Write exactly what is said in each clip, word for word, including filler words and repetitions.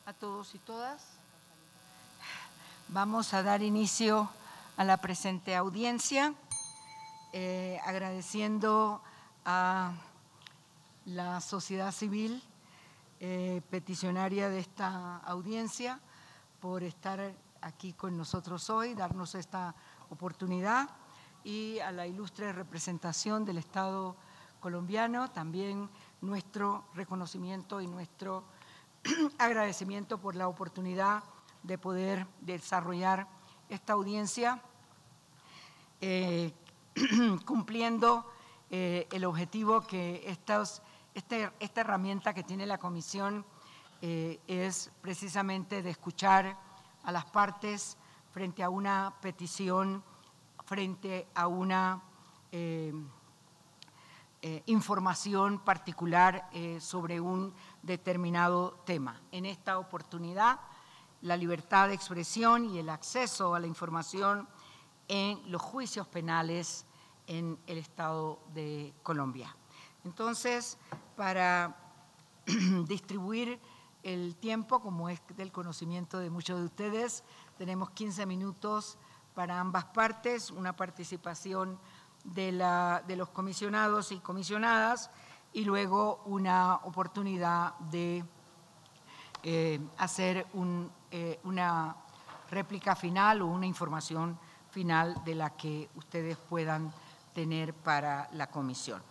a todos y todas. Vamos a dar inicio a la presente audiencia, eh, agradeciendo a la sociedad civil eh, peticionaria de esta audiencia por estar aquí con nosotros hoy, darnos esta oportunidad, y a la ilustre representación del Estado colombiano, también nuestro reconocimiento y nuestro agradecimiento por la oportunidad de poder desarrollar esta audiencia, eh, cumpliendo eh, el objetivo que estos, este, esta herramienta que tiene la Comisión eh, es precisamente de escuchar a las partes frente a una petición, frente a una eh, Eh, información particular eh, sobre un determinado tema. En esta oportunidad, la libertad de expresión y el acceso a la información en los juicios penales en el Estado de Colombia. Entonces, para distribuir el tiempo, como es del conocimiento de muchos de ustedes, tenemos quince minutos para ambas partes, una participación De, la, de los comisionados y comisionadas, y luego una oportunidad de eh, hacer un, eh, una réplica final o una información final de la que ustedes puedan tener para la comisión.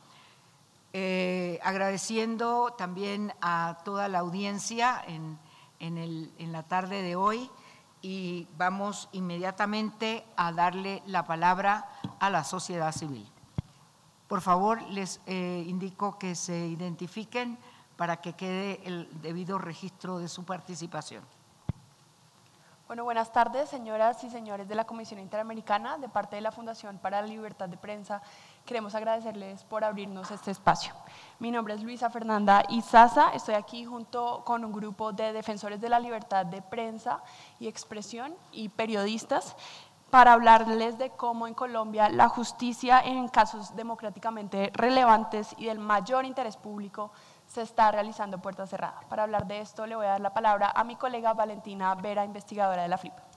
Eh, agradeciendo también a toda la audiencia en, en, el, en la tarde de hoy, y vamos inmediatamente a darle la palabra a la sociedad civil. Por favor, les eh, indico que se identifiquen para que quede el debido registro de su participación. Bueno, buenas tardes, señoras y señores de la Comisión Interamericana. De parte de la Fundación para la Libertad de Prensa, queremos agradecerles por abrirnos este espacio. Mi nombre es Luisa Fernanda Izaza, estoy aquí junto con un grupo de defensores de la libertad de prensa y expresión y periodistas para hablarles de cómo en Colombia la justicia en casos democráticamente relevantes y del mayor interés público se está realizando puerta cerrada. Para hablar de esto le voy a dar la palabra a mi colega Valentina Vera, investigadora de la F L I P.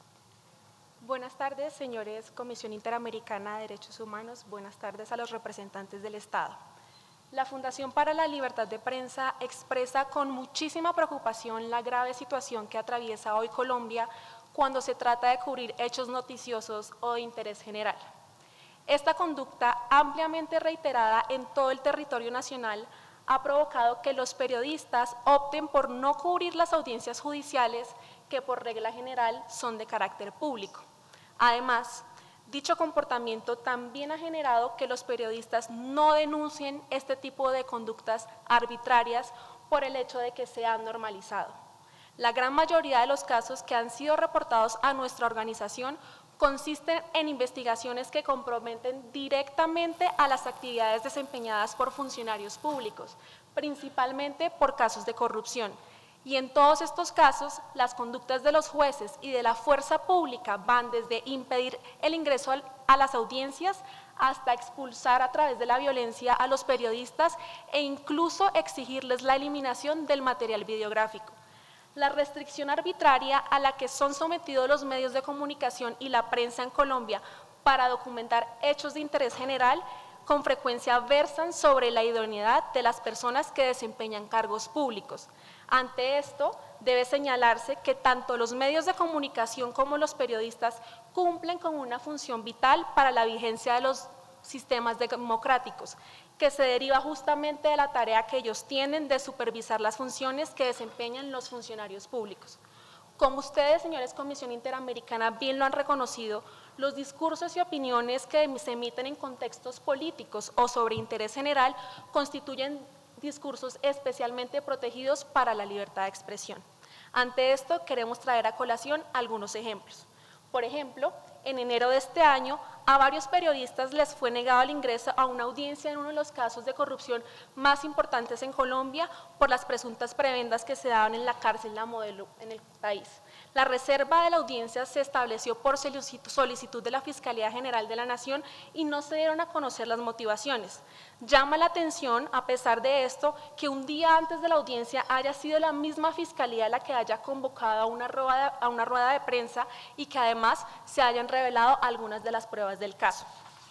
Buenas tardes, señores Comisión Interamericana de Derechos Humanos. Buenas tardes a los representantes del Estado. La Fundación para la Libertad de Prensa expresa con muchísima preocupación la grave situación que atraviesa hoy Colombia cuando se trata de cubrir hechos noticiosos o de interés general. Esta conducta, ampliamente reiterada en todo el territorio nacional, ha provocado que los periodistas opten por no cubrir las audiencias judiciales que por regla general son de carácter público. Además, dicho comportamiento también ha generado que los periodistas no denuncien este tipo de conductas arbitrarias por el hecho de que se han normalizado. La gran mayoría de los casos que han sido reportados a nuestra organización consisten en investigaciones que comprometen directamente a las actividades desempeñadas por funcionarios públicos, principalmente por casos de corrupción. Y en todos estos casos, las conductas de los jueces y de la fuerza pública van desde impedir el ingreso a las audiencias hasta expulsar a través de la violencia a los periodistas e incluso exigirles la eliminación del material videográfico. La restricción arbitraria a la que son sometidos los medios de comunicación y la prensa en Colombia para documentar hechos de interés general con frecuencia versan sobre la idoneidad de las personas que desempeñan cargos públicos. Ante esto, debe señalarse que tanto los medios de comunicación como los periodistas cumplen con una función vital para la vigencia de los sistemas democráticos, que se deriva justamente de la tarea que ellos tienen de supervisar las funciones que desempeñan los funcionarios públicos. Como ustedes, señores Comisión Interamericana, bien lo han reconocido, los discursos y opiniones que se emiten en contextos políticos o sobre interés general constituyen discursos especialmente protegidos para la libertad de expresión. Ante esto, queremos traer a colación algunos ejemplos. Por ejemplo, en enero de este año, a varios periodistas les fue negado el ingreso a una audiencia en uno de los casos de corrupción más importantes en Colombia por las presuntas prebendas que se daban en la cárcel La Modelo en el país. La reserva de la audiencia se estableció por solicitud de la Fiscalía General de la Nación y no se dieron a conocer las motivaciones. Llama la atención, a pesar de esto, que un día antes de la audiencia haya sido la misma Fiscalía la que haya convocado a una rueda, a una rueda de prensa y que además se hayan revelado algunas de las pruebas del caso.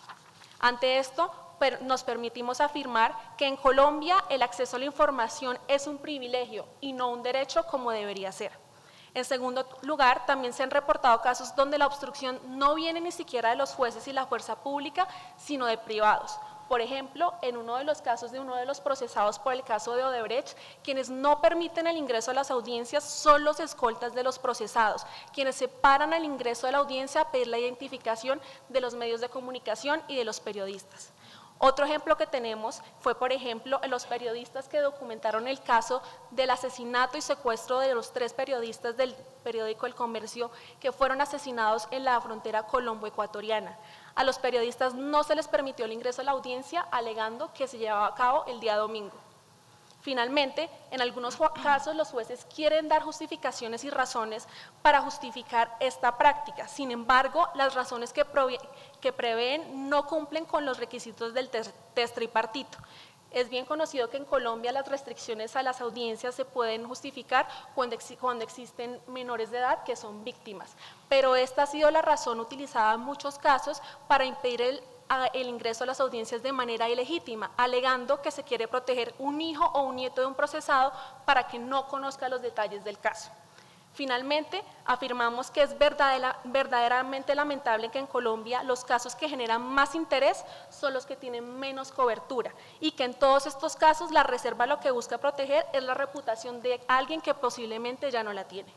Ante esto, nos permitimos afirmar que en Colombia el acceso a la información es un privilegio y no un derecho como debería ser. En segundo lugar, también se han reportado casos donde la obstrucción no viene ni siquiera de los jueces y la fuerza pública, sino de privados. Por ejemplo, en uno de los casos de uno de los procesados por el caso de Odebrecht, quienes no permiten el ingreso a las audiencias son los escoltas de los procesados, quienes se paran al ingreso de la audiencia a pedir la identificación de los medios de comunicación y de los periodistas. Otro ejemplo que tenemos fue, por ejemplo, los periodistas que documentaron el caso del asesinato y secuestro de los tres periodistas del periódico El Comercio que fueron asesinados en la frontera colombo-ecuatoriana. A los periodistas no se les permitió el ingreso a la audiencia, alegando que se llevaba a cabo el día domingo. Finalmente, en algunos casos los jueces quieren dar justificaciones y razones para justificar esta práctica. Sin embargo, las razones que, que prevén no cumplen con los requisitos del test tripartito. Es bien conocido que en Colombia las restricciones a las audiencias se pueden justificar cuando, ex cuando existen menores de edad que son víctimas, pero esta ha sido la razón utilizada en muchos casos para impedir el el ingreso a las audiencias de manera ilegítima, alegando que se quiere proteger un hijo o un nieto de un procesado para que no conozca los detalles del caso. Finalmente, afirmamos que es verdadera, verdaderamente lamentable que en Colombia los casos que generan más interés son los que tienen menos cobertura y que en todos estos casos la reserva lo que busca proteger es la reputación de alguien que posiblemente ya no la tiene.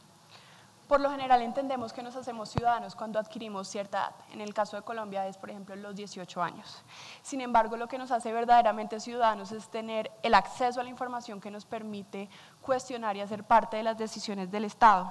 Por lo general entendemos que nos hacemos ciudadanos cuando adquirimos cierta edad. En el caso de Colombia es, por ejemplo, los dieciocho años. Sin embargo, lo que nos hace verdaderamente ciudadanos es tener el acceso a la información que nos permite cuestionar y hacer parte de las decisiones del Estado.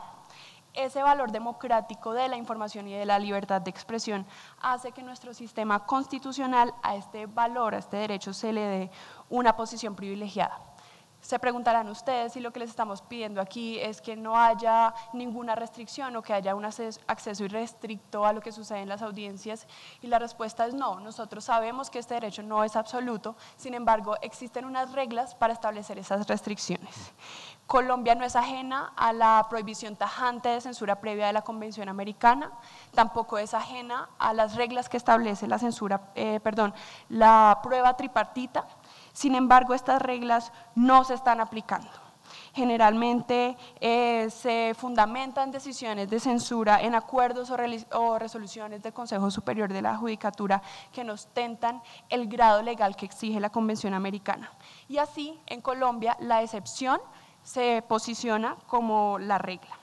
Ese valor democrático de la información y de la libertad de expresión hace que nuestro sistema constitucional a este valor, a este derecho, se le dé una posición privilegiada. Se preguntarán ustedes si lo que les estamos pidiendo aquí es que no haya ninguna restricción o que haya un acceso irrestricto a lo que sucede en las audiencias, y la respuesta es no. Nosotros sabemos que este derecho no es absoluto, sin embargo existen unas reglas para establecer esas restricciones. Colombia no es ajena a la prohibición tajante de censura previa de la Convención Americana, tampoco es ajena a las reglas que establece la censura, eh, perdón, la prueba tripartita. Sin embargo, estas reglas no se están aplicando. Generalmente eh, se fundamentan decisiones de censura en acuerdos o, o resoluciones del Consejo Superior de la Judicatura que no ostentan el grado legal que exige la Convención Americana. Y así, en Colombia, la excepción se posiciona como la regla.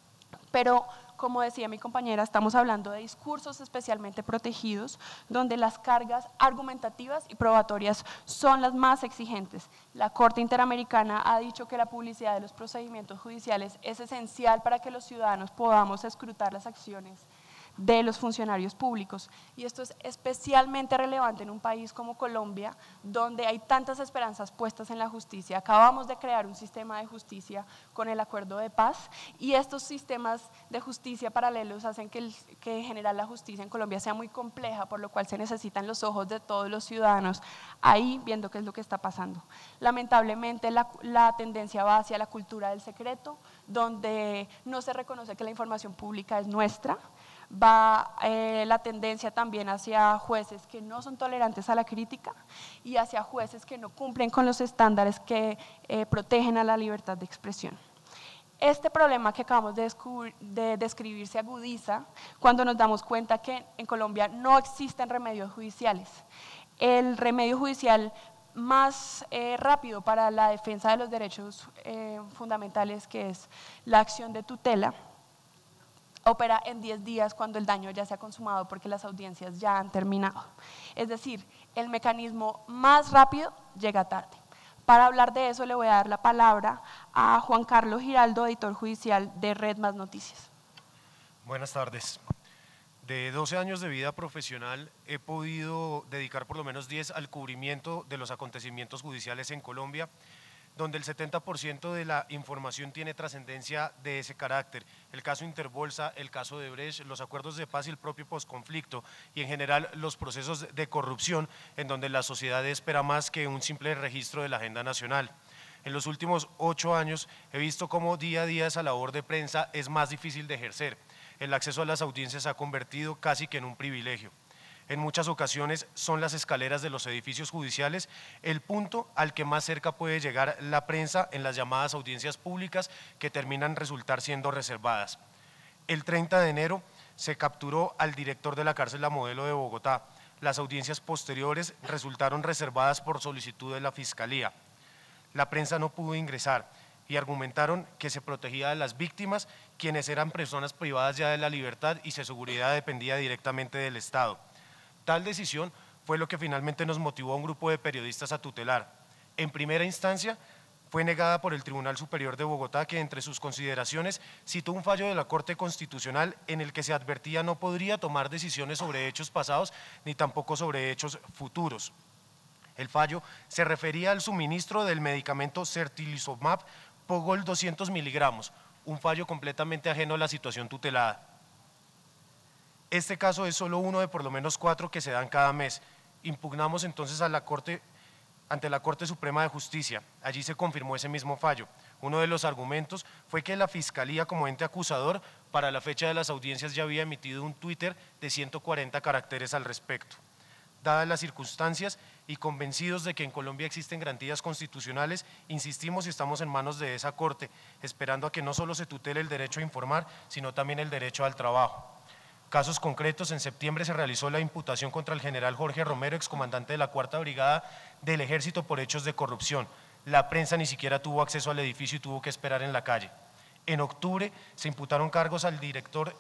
Pero, como decía mi compañera, estamos hablando de discursos especialmente protegidos, donde las cargas argumentativas y probatorias son las más exigentes. La Corte Interamericana ha dicho que la publicidad de los procedimientos judiciales es esencial para que los ciudadanos podamos escrutar las acciones de los funcionarios públicos, y esto es especialmente relevante en un país como Colombia, donde hay tantas esperanzas puestas en la justicia. Acabamos de crear un sistema de justicia con el acuerdo de paz, y estos sistemas de justicia paralelos hacen que, el, que en general la justicia en Colombia sea muy compleja, por lo cual se necesitan los ojos de todos los ciudadanos ahí viendo qué es lo que está pasando. Lamentablemente la, la tendencia va hacia la cultura del secreto, donde no se reconoce que la información pública es nuestra. Va eh, la tendencia también hacia jueces que no son tolerantes a la crítica y hacia jueces que no cumplen con los estándares que eh, protegen a la libertad de expresión. Este problema que acabamos de, de describir se agudiza cuando nos damos cuenta que en Colombia no existen remedios judiciales. El remedio judicial más eh, rápido para la defensa de los derechos eh, fundamentales, que es la acción de tutela, opera en diez días cuando el daño ya se ha consumado porque las audiencias ya han terminado. Es decir, el mecanismo más rápido llega tarde. Para hablar de eso le voy a dar la palabra a Juan Carlos Giraldo, editor judicial de Red Más Noticias. Buenas tardes. De doce años de vida profesional he podido dedicar por lo menos diez al cubrimiento de los acontecimientos judiciales en Colombia, donde el setenta por ciento de la información tiene trascendencia de ese carácter. El caso Interbolsa, el caso de Brecht, los acuerdos de paz y el propio posconflicto, y en general los procesos de corrupción en donde la sociedad espera más que un simple registro de la agenda nacional. En los últimos ocho años he visto cómo día a día esa labor de prensa es más difícil de ejercer. El acceso a las audiencias se ha convertido casi que en un privilegio. En muchas ocasiones son las escaleras de los edificios judiciales el punto al que más cerca puede llegar la prensa en las llamadas audiencias públicas que terminan resultar siendo reservadas. El treinta de enero se capturó al director de la cárcel La Modelo de Bogotá. Las audiencias posteriores resultaron reservadas por solicitud de la Fiscalía. La prensa no pudo ingresar y argumentaron que se protegía a las víctimas, quienes eran personas privadas ya de la libertad y su seguridad dependía directamente del Estado. Tal decisión fue lo que finalmente nos motivó a un grupo de periodistas a tutelar. En primera instancia, fue negada por el Tribunal Superior de Bogotá, que entre sus consideraciones citó un fallo de la Corte Constitucional en el que se advertía no podría tomar decisiones sobre hechos pasados ni tampoco sobre hechos futuros. El fallo se refería al suministro del medicamento Certolizumab Pogol doscientos miligramos, un fallo completamente ajeno a la situación tutelada. Este caso es solo uno de por lo menos cuatro que se dan cada mes. Impugnamos entonces a la Corte, ante la Corte Suprema de Justicia. Allí se confirmó ese mismo fallo. Uno de los argumentos fue que la Fiscalía, como ente acusador, para la fecha de las audiencias ya había emitido un Twitter de ciento cuarenta caracteres al respecto. Dadas las circunstancias y convencidos de que en Colombia existen garantías constitucionales, insistimos y estamos en manos de esa Corte, esperando a que no solo se tutele el derecho a informar, sino también el derecho al trabajo. Casos concretos: en septiembre se realizó la imputación contra el general Jorge Romero, excomandante de la Cuarta Brigada del Ejército, por hechos de corrupción. La prensa ni siquiera tuvo acceso al edificio y tuvo que esperar en la calle. En octubre se imputaron cargos al director,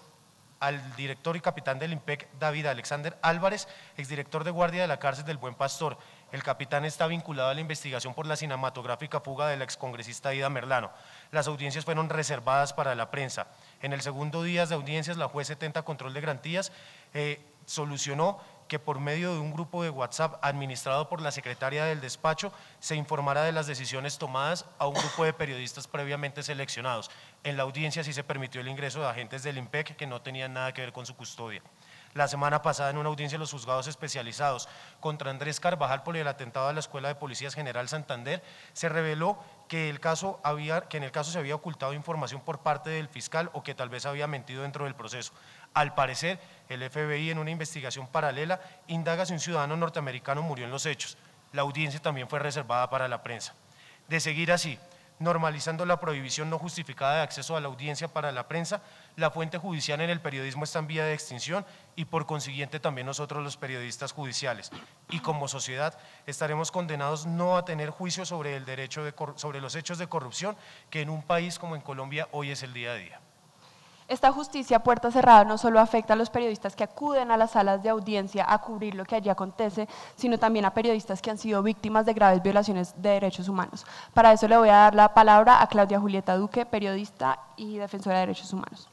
al director y capitán del IMPEC, David Alexander Álvarez, exdirector de guardia de la cárcel del Buen Pastor. El capitán está vinculado a la investigación por la cinematográfica fuga de la excongresista Ida Merlano. Las audiencias fueron reservadas para la prensa. En el segundo día de audiencias, la juez setenta Control de Garantías eh, solucionó que por medio de un grupo de WhatsApp administrado por la secretaria del despacho se informara de las decisiones tomadas a un grupo de periodistas previamente seleccionados. En la audiencia sí se permitió el ingreso de agentes del IMPEC que no tenían nada que ver con su custodia. La semana pasada, en una audiencia de los juzgados especializados contra Andrés Carvajal por el atentado a la Escuela de Policías General Santander, se reveló que, el caso había, que en el caso se había ocultado información por parte del fiscal o que tal vez había mentido dentro del proceso. Al parecer, el F B I, en una investigación paralela, indaga si un ciudadano norteamericano murió en los hechos. La audiencia también fue reservada para la prensa. De seguir así, normalizando la prohibición no justificada de acceso a la audiencia para la prensa, la fuente judicial en el periodismo está en vía de extinción y por consiguiente también nosotros los periodistas judiciales. Y como sociedad estaremos condenados no a tener juicio sobre, el derecho de, sobre los hechos de corrupción que en un país como en Colombia hoy es el día a día. Esta justicia a puerta cerrada no solo afecta a los periodistas que acuden a las salas de audiencia a cubrir lo que allí acontece, sino también a periodistas que han sido víctimas de graves violaciones de derechos humanos. Para eso le voy a dar la palabra a Claudia Julieta Duque, periodista y defensora de derechos humanos.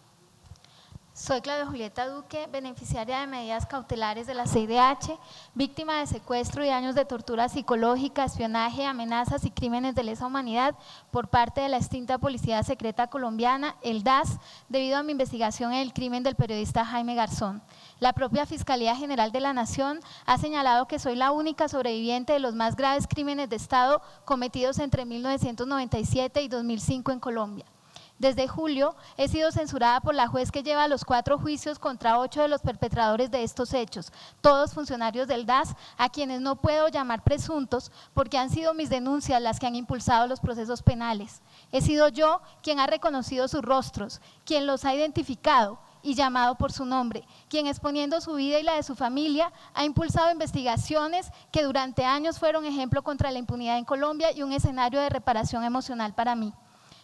Soy Claudia Julieta Duque, beneficiaria de medidas cautelares de la C I D H, víctima de secuestro y años de tortura psicológica, espionaje, amenazas y crímenes de lesa humanidad por parte de la extinta Policía Secreta Colombiana, el D A S, debido a mi investigación en el crimen del periodista Jaime Garzón. La propia Fiscalía General de la Nación ha señalado que soy la única sobreviviente de los más graves crímenes de Estado cometidos entre mil novecientos noventa y siete y dos mil cinco en Colombia. Desde julio he sido censurada por la juez que lleva los cuatro juicios contra ocho de los perpetradores de estos hechos, todos funcionarios del D A S, a quienes no puedo llamar presuntos porque han sido mis denuncias las que han impulsado los procesos penales. He sido yo quien ha reconocido sus rostros, quien los ha identificado y llamado por su nombre, quien exponiendo su vida y la de su familia ha impulsado investigaciones que durante años fueron ejemplo contra la impunidad en Colombia y un escenario de reparación emocional para mí.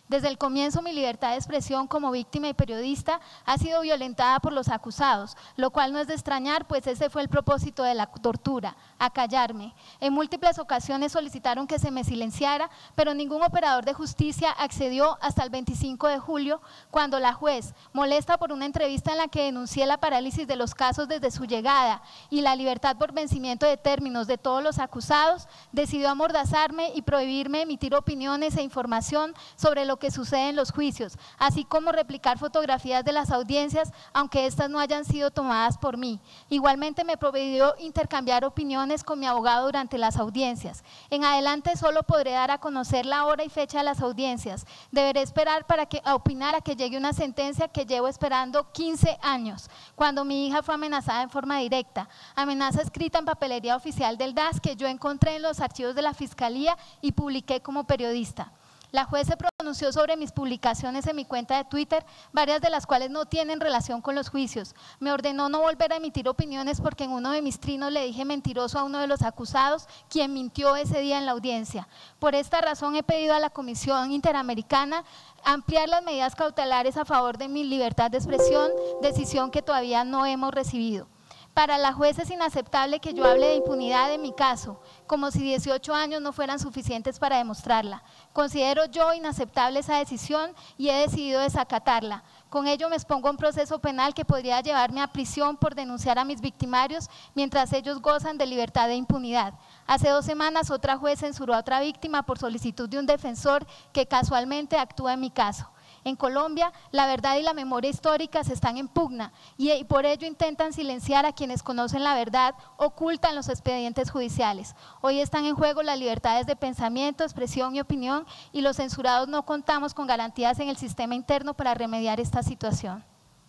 Desde el comienzo, mi libertad de expresión como víctima y periodista ha sido violentada por los acusados, lo cual no es de extrañar, pues ese fue el propósito de la tortura, acallarme. En múltiples ocasiones solicitaron que se me silenciara, pero ningún operador de justicia accedió hasta el veinticinco de julio, cuando la juez, molesta por una entrevista en la que denuncié la parálisis de los casos desde su llegada y la libertad por vencimiento de términos de todos los acusados, decidió amordazarme y prohibirme emitir opiniones e información sobre lo que sucede en los juicios, así como replicar fotografías de las audiencias, aunque estas no hayan sido tomadas por mí. Igualmente me prohibió intercambiar opiniones con mi abogado durante las audiencias. En adelante solo podré dar a conocer la hora y fecha de las audiencias. Deberé esperar para que, a opinar a que llegue una sentencia que llevo esperando quince años, cuando mi hija fue amenazada en forma directa. Amenaza escrita en papelería oficial del D A S que yo encontré en los archivos de la Fiscalía y publiqué como periodista. La juez se pronunció sobre mis publicaciones en mi cuenta de Twitter, varias de las cuales no tienen relación con los juicios. Me ordenó no volver a emitir opiniones porque en uno de mis trinos le dije mentiroso a uno de los acusados, quien mintió ese día en la audiencia. Por esta razón he pedido a la Comisión Interamericana ampliar las medidas cautelares a favor de mi libertad de expresión, decisión que todavía no hemos recibido. Para la juez es inaceptable que yo hable de impunidad en mi caso, como si dieciocho años no fueran suficientes para demostrarla. Considero yo inaceptable esa decisión y he decidido desacatarla. Con ello me expongo a un proceso penal que podría llevarme a prisión por denunciar a mis victimarios mientras ellos gozan de libertad de impunidad. Hace dos semanas otra juez censuró a otra víctima por solicitud de un defensor que casualmente actúa en mi caso. En Colombia, la verdad y la memoria históricas están en pugna y, y por ello intentan silenciar a quienes conocen la verdad, ocultan los expedientes judiciales. Hoy están en juego las libertades de pensamiento, expresión y opinión y los censurados no contamos con garantías en el sistema interno para remediar esta situación.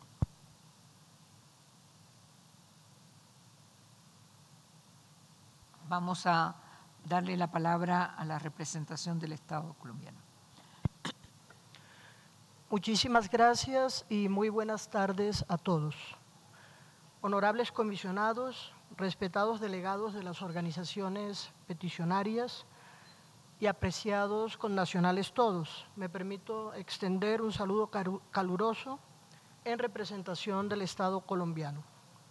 Vamos a darle la palabra a la representación del Estado colombiano. Muchísimas gracias y muy buenas tardes a todos. Honorables comisionados, respetados delegados de las organizaciones peticionarias y apreciados connacionales todos, me permito extender un saludo caluroso en representación del Estado colombiano.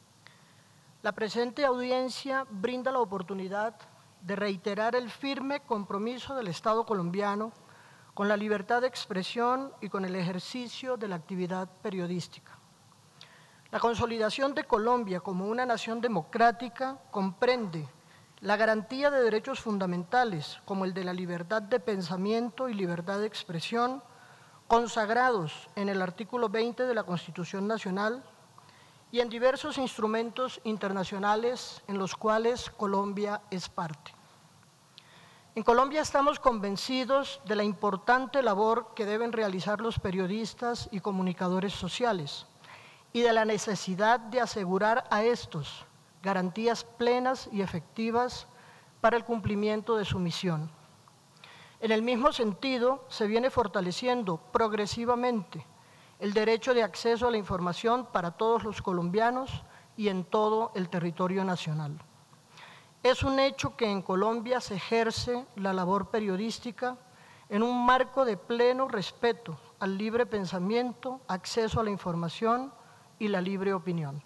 La presente audiencia brinda la oportunidad de reiterar el firme compromiso del Estado colombiano con la libertad de expresión y con el ejercicio de la actividad periodística. La consolidación de Colombia como una nación democrática comprende la garantía de derechos fundamentales como el de la libertad de pensamiento y libertad de expresión, consagrados en el artículo veinte de la Constitución Nacional y en diversos instrumentos internacionales en los cuales Colombia es parte. En Colombia estamos convencidos de la importante labor que deben realizar los periodistas y comunicadores sociales y de la necesidad de asegurar a estos garantías plenas y efectivas para el cumplimiento de su misión. En el mismo sentido, se viene fortaleciendo progresivamente el derecho de acceso a la información para todos los colombianos y en todo el territorio nacional. Es un hecho que en Colombia se ejerce la labor periodística en un marco de pleno respeto al libre pensamiento, acceso a la información y la libre opinión.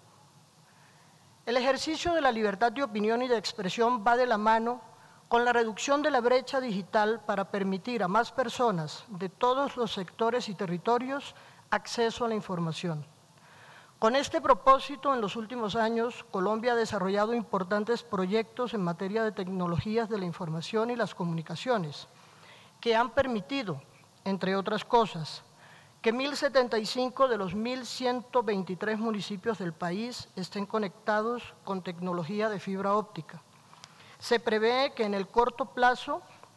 El ejercicio de la libertad de opinión y de expresión va de la mano con la reducción de la brecha digital para permitir a más personas de todos los sectores y territorios acceso a la información. Con este propósito, en los últimos años, Colombia ha desarrollado importantes proyectos en materia de tecnologías de la información y las comunicaciones, que han permitido, entre otras cosas, que mil setenta y cinco de los mil ciento veintitrés municipios del país estén conectados con tecnología de fibra óptica. Se prevé que en el corto plazo,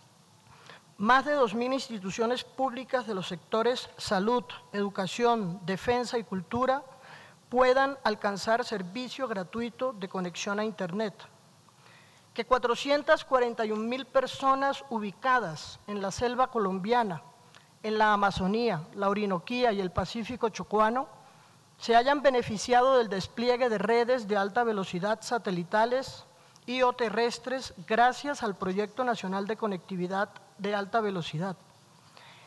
más de dos mil instituciones públicas de los sectores salud, educación, defensa y cultura puedan alcanzar servicio gratuito de conexión a Internet, que cuatrocientas cuarenta y un mil personas ubicadas en la selva colombiana, en la Amazonía, la Orinoquía y el Pacífico chocuano, se hayan beneficiado del despliegue de redes de alta velocidad satelitales y o terrestres gracias al Proyecto Nacional de Conectividad de Alta Velocidad.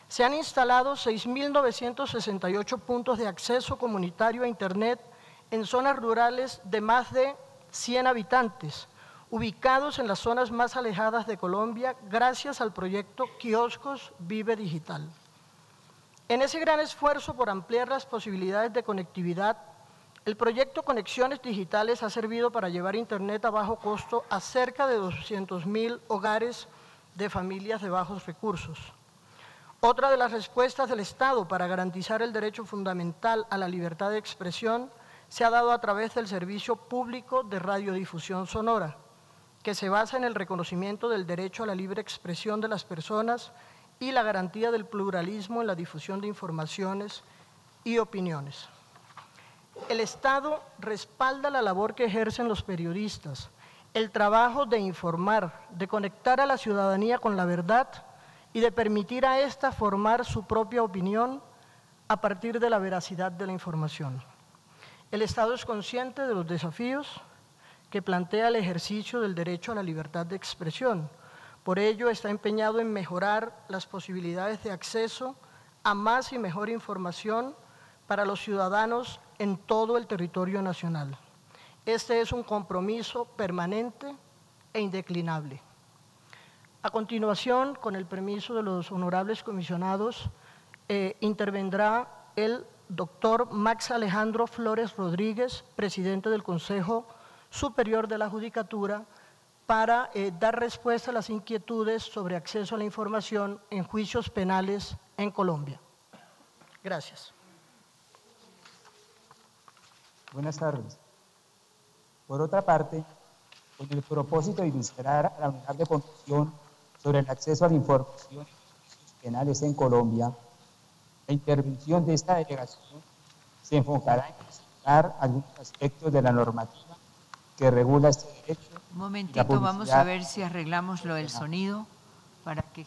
Se han instalado seis mil novecientos sesenta y ocho puntos de acceso comunitario a Internet en zonas rurales de más de cien habitantes, ubicados en las zonas más alejadas de Colombia, gracias al proyecto Kioscos Vive Digital. En ese gran esfuerzo por ampliar las posibilidades de conectividad, el proyecto Conexiones Digitales ha servido para llevar Internet a bajo costo a cerca de doscientos mil hogares de familias de bajos recursos. Otra de las respuestas del Estado para garantizar el derecho fundamental a la libertad de expresión se ha dado a través del Servicio Público de Radiodifusión Sonora, que se basa en el reconocimiento del derecho a la libre expresión de las personas y la garantía del pluralismo en la difusión de informaciones y opiniones. El Estado respalda la labor que ejercen los periodistas, el trabajo de informar, de conectar a la ciudadanía con la verdad y de permitir a ésta formar su propia opinión a partir de la veracidad de la información. El Estado es consciente de los desafíos que plantea el ejercicio del derecho a la libertad de expresión. Por ello, está empeñado en mejorar las posibilidades de acceso a más y mejor información para los ciudadanos en todo el territorio nacional. Este es un compromiso permanente e indeclinable. A continuación, con el permiso de los honorables comisionados, eh, intervendrá el doctor Max Alejandro Flores Rodríguez, presidente del Consejo Superior de la Judicatura, para eh, dar respuesta a las inquietudes sobre acceso a la información en juicios penales en Colombia. Gracias. Buenas tardes. Por otra parte, con el propósito de ilustrar a la honorable comisión sobre el acceso a la información en juicios penales en Colombia, la intervención de esta delegación se enfocará en presentar algunos aspectos de la normativa que regula este derecho. Un momentito, vamos a ver si arreglamos lo del sonido para que…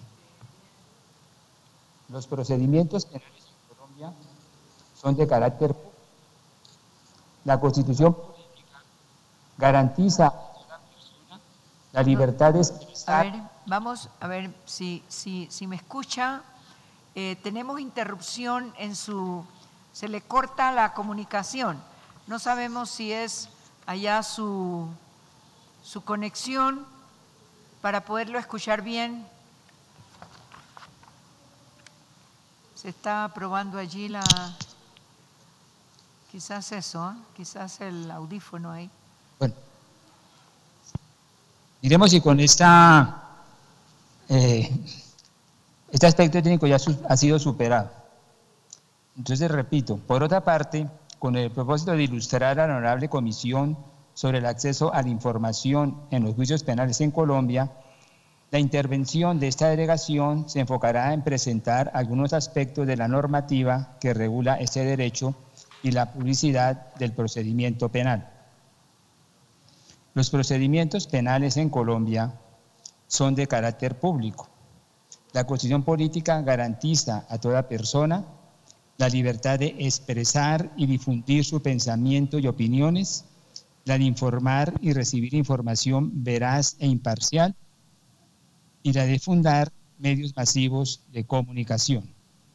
Los procedimientos penales en Colombia son de carácter público. La Constitución política garantiza a toda persona la libertad de expresar. A ver, vamos a ver si, si, si me escucha. Eh, tenemos interrupción en su… Se le corta la comunicación. No sabemos si es allá su, su conexión para poderlo escuchar bien. Se está probando allí la… Quizás eso, ¿eh? Quizás el audífono ahí. Bueno, diremos si con esta… Eh, Este aspecto técnico ya ha sido superado. Entonces, repito, por otra parte, con el propósito de ilustrar a la honorable comisión sobre el acceso a la información en los juicios penales en Colombia, la intervención de esta delegación se enfocará en presentar algunos aspectos de la normativa que regula este derecho y la publicidad del procedimiento penal. Los procedimientos penales en Colombia son de carácter público. La Constitución política garantiza a toda persona la libertad de expresar y difundir su pensamiento y opiniones, la de informar y recibir información veraz e imparcial, y la de fundar medios masivos de comunicación.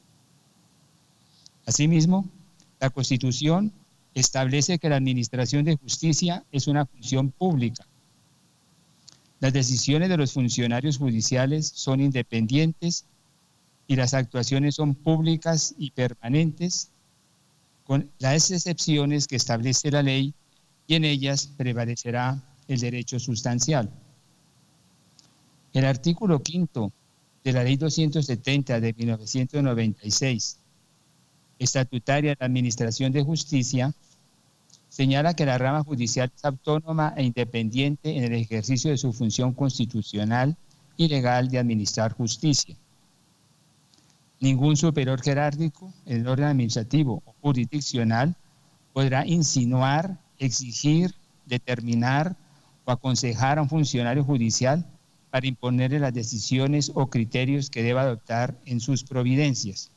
Asimismo, la Constitución establece que la administración de justicia es una función pública. Las decisiones de los funcionarios judiciales son independientes y las actuaciones son públicas y permanentes, con las excepciones que establece la ley, y en ellas prevalecerá el derecho sustancial. El artículo quinto de la Ley doscientos setenta de mil novecientos noventa y seis, estatutaria de la Administración de Justicia, señala que la rama judicial es autónoma e independiente en el ejercicio de su función constitucional y legal de administrar justicia. Ningún superior jerárquico en el orden administrativo o jurisdiccional podrá insinuar, exigir, determinar o aconsejar a un funcionario judicial para imponerle las decisiones o criterios que deba adoptar en sus providencias.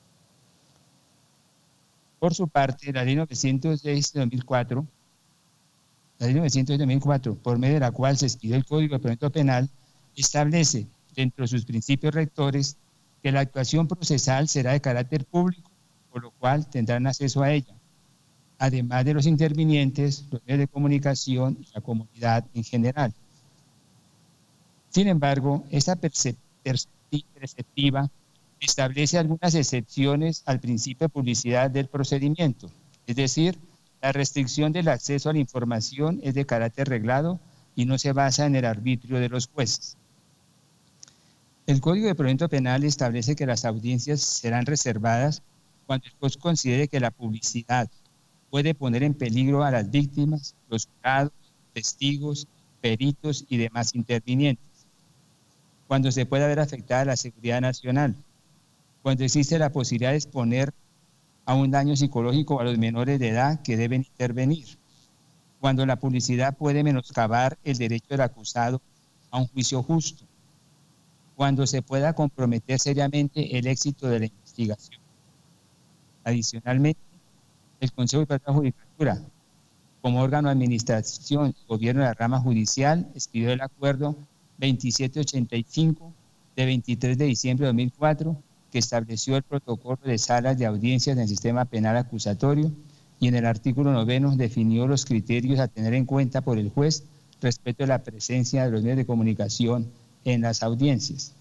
Por su parte, la Ley novecientos seis de dos mil cuatro, la Ley novecientos seis de dos mil cuatro, por medio de la cual se expidió el Código de Procedimiento Penal, establece, dentro de sus principios rectores, que la actuación procesal será de carácter público, por lo cual tendrán acceso a ella, además de los intervinientes, los medios de comunicación y la comunidad en general. Sin embargo, esta perspectiva establece algunas excepciones al principio de publicidad del procedimiento, es decir, la restricción del acceso a la información es de carácter reglado y no se basa en el arbitrio de los jueces. El Código de Procedimiento Penal establece que las audiencias serán reservadas cuando el juez considere que la publicidad puede poner en peligro a las víctimas, los jurados, testigos, peritos y demás intervinientes, cuando se pueda ver afectada la seguridad nacional, cuando existe la posibilidad de exponer a un daño psicológico a los menores de edad que deben intervenir, cuando la publicidad puede menoscabar el derecho del acusado a un juicio justo, cuando se pueda comprometer seriamente el éxito de la investigación. Adicionalmente, el Consejo Superior de la Judicatura, como órgano de administración y gobierno de la rama judicial, expidió el acuerdo veintisiete ochenta y cinco de veintitrés de diciembre de dos mil cuatro, que estableció el protocolo de salas de audiencias en el sistema penal acusatorio y en el artículo noveno definió los criterios a tener en cuenta por el juez respecto a la presencia de los medios de comunicación en las audiencias.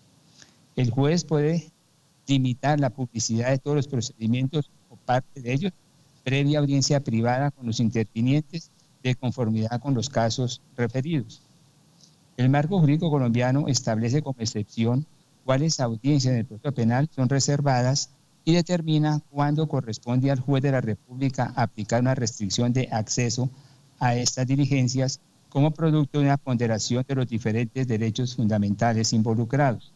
El juez puede limitar la publicidad de todos los procedimientos o parte de ellos previa audiencia privada con los intervinientes de conformidad con los casos referidos. El marco jurídico colombiano establece como excepción cuáles audiencias en el proceso penal son reservadas y determina cuándo corresponde al juez de la República aplicar una restricción de acceso a estas diligencias como producto de una ponderación de los diferentes derechos fundamentales involucrados.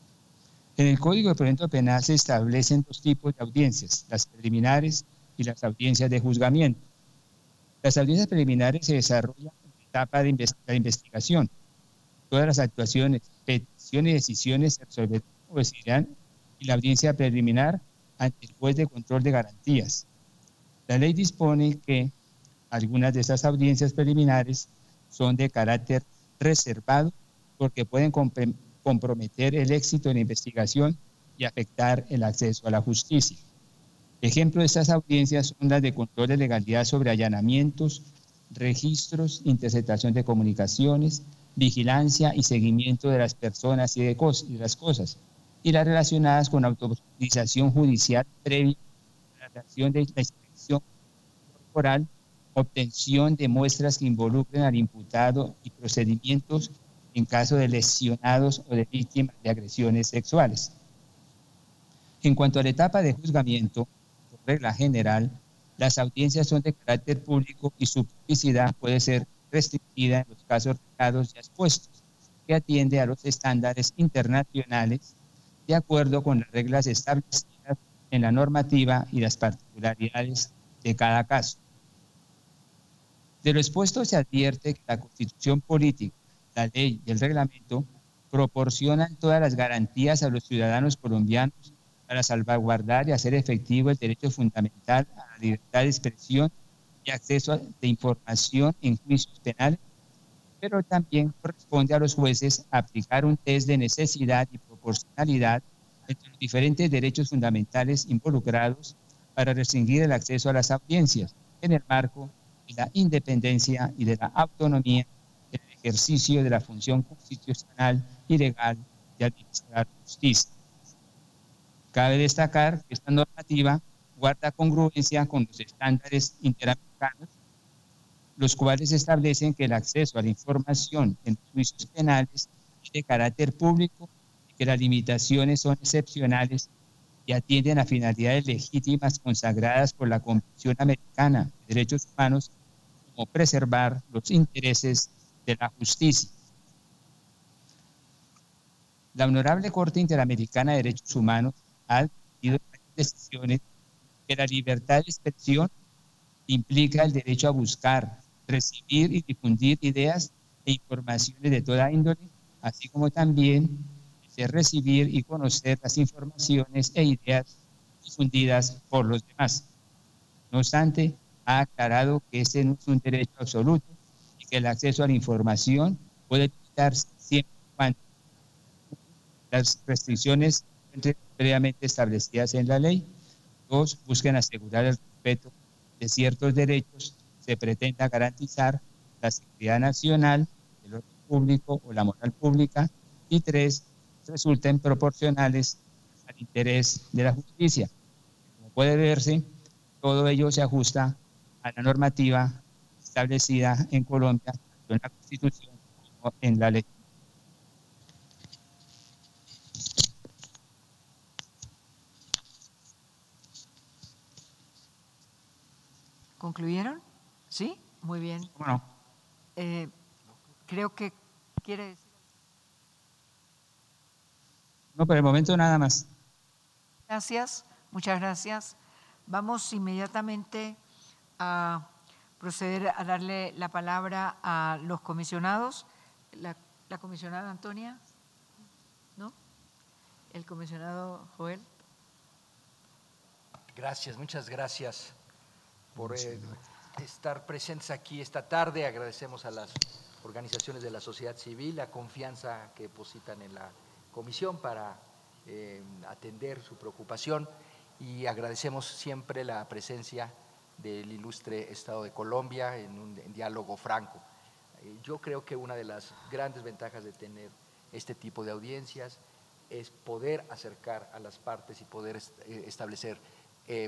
En el Código de Procedimiento Penal se establecen dos tipos de audiencias, las preliminares y las audiencias de juzgamiento. Las audiencias preliminares se desarrollan en la etapa de la investigación. Todas las actuaciones, peticiones y decisiones se resolverán o decidirán en la audiencia preliminar ante el juez de control de garantías. La ley dispone que algunas de estas audiencias preliminares son de carácter reservado porque pueden comprometer el éxito de la investigación y afectar el acceso a la justicia. Ejemplo de estas audiencias son las de control de legalidad sobre allanamientos, registros, interceptación de comunicaciones, vigilancia y seguimiento de las personas y de, cos y de las cosas, y las relacionadas con autorización judicial previa a la realización de la inspección corporal, obtención de muestras que involucren al imputado y procedimientos en caso de lesionados o de víctimas de agresiones sexuales. En cuanto a la etapa de juzgamiento, por regla general, las audiencias son de carácter público y su publicidad puede ser restringida en los casos recados ya expuestos, que atiende a los estándares internacionales de acuerdo con las reglas establecidas en la normativa y las particularidades de cada caso. De lo expuesto se advierte que la Constitución política, la ley y el reglamento proporcionan todas las garantías a los ciudadanos colombianos para salvaguardar y hacer efectivo el derecho fundamental a la libertad de expresión y acceso de información en juicios penales, pero también corresponde a los jueces aplicar un test de necesidad y proporcionalidad entre los diferentes derechos fundamentales involucrados para restringir el acceso a las audiencias en el marco de la independencia y de la autonomía en el ejercicio de la función constitucional y legal de administrar justicia. Cabe destacar que esta normativa guarda congruencia con los estándares interamericanos, los cuales establecen que el acceso a la información en los juicios penales es de carácter público y que las limitaciones son excepcionales y atienden a finalidades legítimas consagradas por la Convención Americana de Derechos Humanos, como preservar los intereses de la justicia. La Honorable Corte Interamericana de Derechos Humanos ha admitido decisiones que la libertad de expresión implica el derecho a buscar, recibir y difundir ideas e informaciones de toda índole, así como también de recibir y conocer las informaciones e ideas difundidas por los demás. No obstante, ha aclarado que este no es un derecho absoluto y que el acceso a la información puede limitarse siempre cuando las restricciones encuentren previamente establecidas en la ley. Dos, busquen asegurar el respeto de ciertos derechos, se pretenda garantizar la seguridad nacional, el orden público o la moral pública. Y tres, resulten proporcionales al interés de la justicia. Como puede verse, todo ello se ajusta a la normativa establecida en Colombia, tanto en la Constitución como en la ley. ¿Concluyeron? ¿Sí? Muy bien. Bueno, Eh, creo que quiere decir. no, por el momento nada más. Gracias, muchas gracias. Vamos inmediatamente a proceder a darle la palabra a los comisionados. La, la comisionada Antonia, ¿no? El comisionado Joel. Gracias, muchas gracias por eh, estar presentes aquí esta tarde. Agradecemos a las organizaciones de la sociedad civil la confianza que depositan en la comisión para eh, atender su preocupación, y agradecemos siempre la presencia del ilustre Estado de Colombia en un en diálogo franco. Eh, yo creo que una de las grandes ventajas de tener este tipo de audiencias es poder acercar a las partes y poder est eh, establecer eh,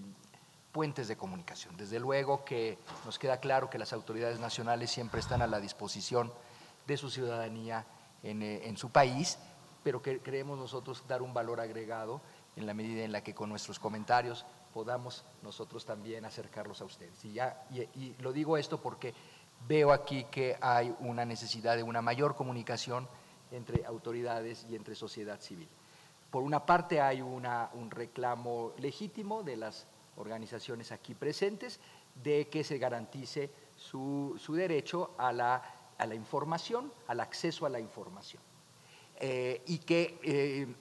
puentes de comunicación. Desde luego que nos queda claro que las autoridades nacionales siempre están a la disposición de su ciudadanía en, eh, en su país, pero que creemos nosotros dar un valor agregado en la medida en la que con nuestros comentarios podamos nosotros también acercarlos a ustedes. Y, ya, y, y lo digo esto porque veo aquí que hay una necesidad de una mayor comunicación entre autoridades y entre sociedad civil. Por una parte hay una, un reclamo legítimo de las organizaciones aquí presentes de que se garantice su, su derecho a la, a la información, al acceso a la información. Eh, y que eh,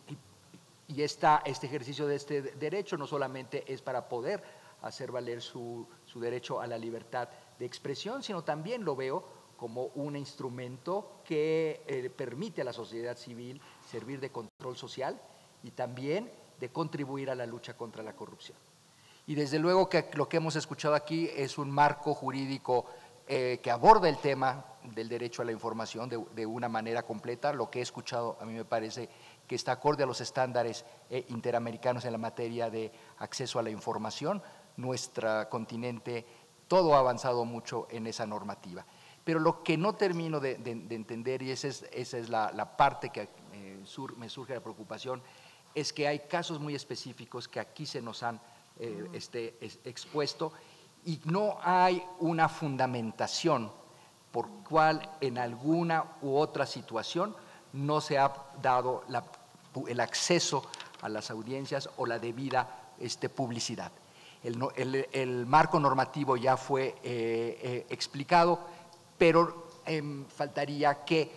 y, y esta, este ejercicio de este derecho no solamente es para poder hacer valer su, su derecho a la libertad de expresión, sino también lo veo como un instrumento que eh, permite a la sociedad civil servir de control social y también de contribuir a la lucha contra la corrupción. Y desde luego que lo que hemos escuchado aquí es un marco jurídico eh, que aborda el tema del derecho a la información de, de una manera completa. Lo que he escuchado a mí me parece que está acorde a los estándares eh, interamericanos en la materia de acceso a la información. Nuestro continente, todo ha avanzado mucho en esa normativa. Pero lo que no termino de, de, de entender, y esa es, esa es la, la parte que eh, sur, me surge la preocupación, es que hay casos muy específicos que aquí se nos han eh, este, es, expuesto y no hay una fundamentación por cual en alguna u otra situación no se ha dado la, el acceso a las audiencias o la debida este, publicidad. El, el, el marco normativo ya fue eh, eh, explicado, pero eh, faltaría que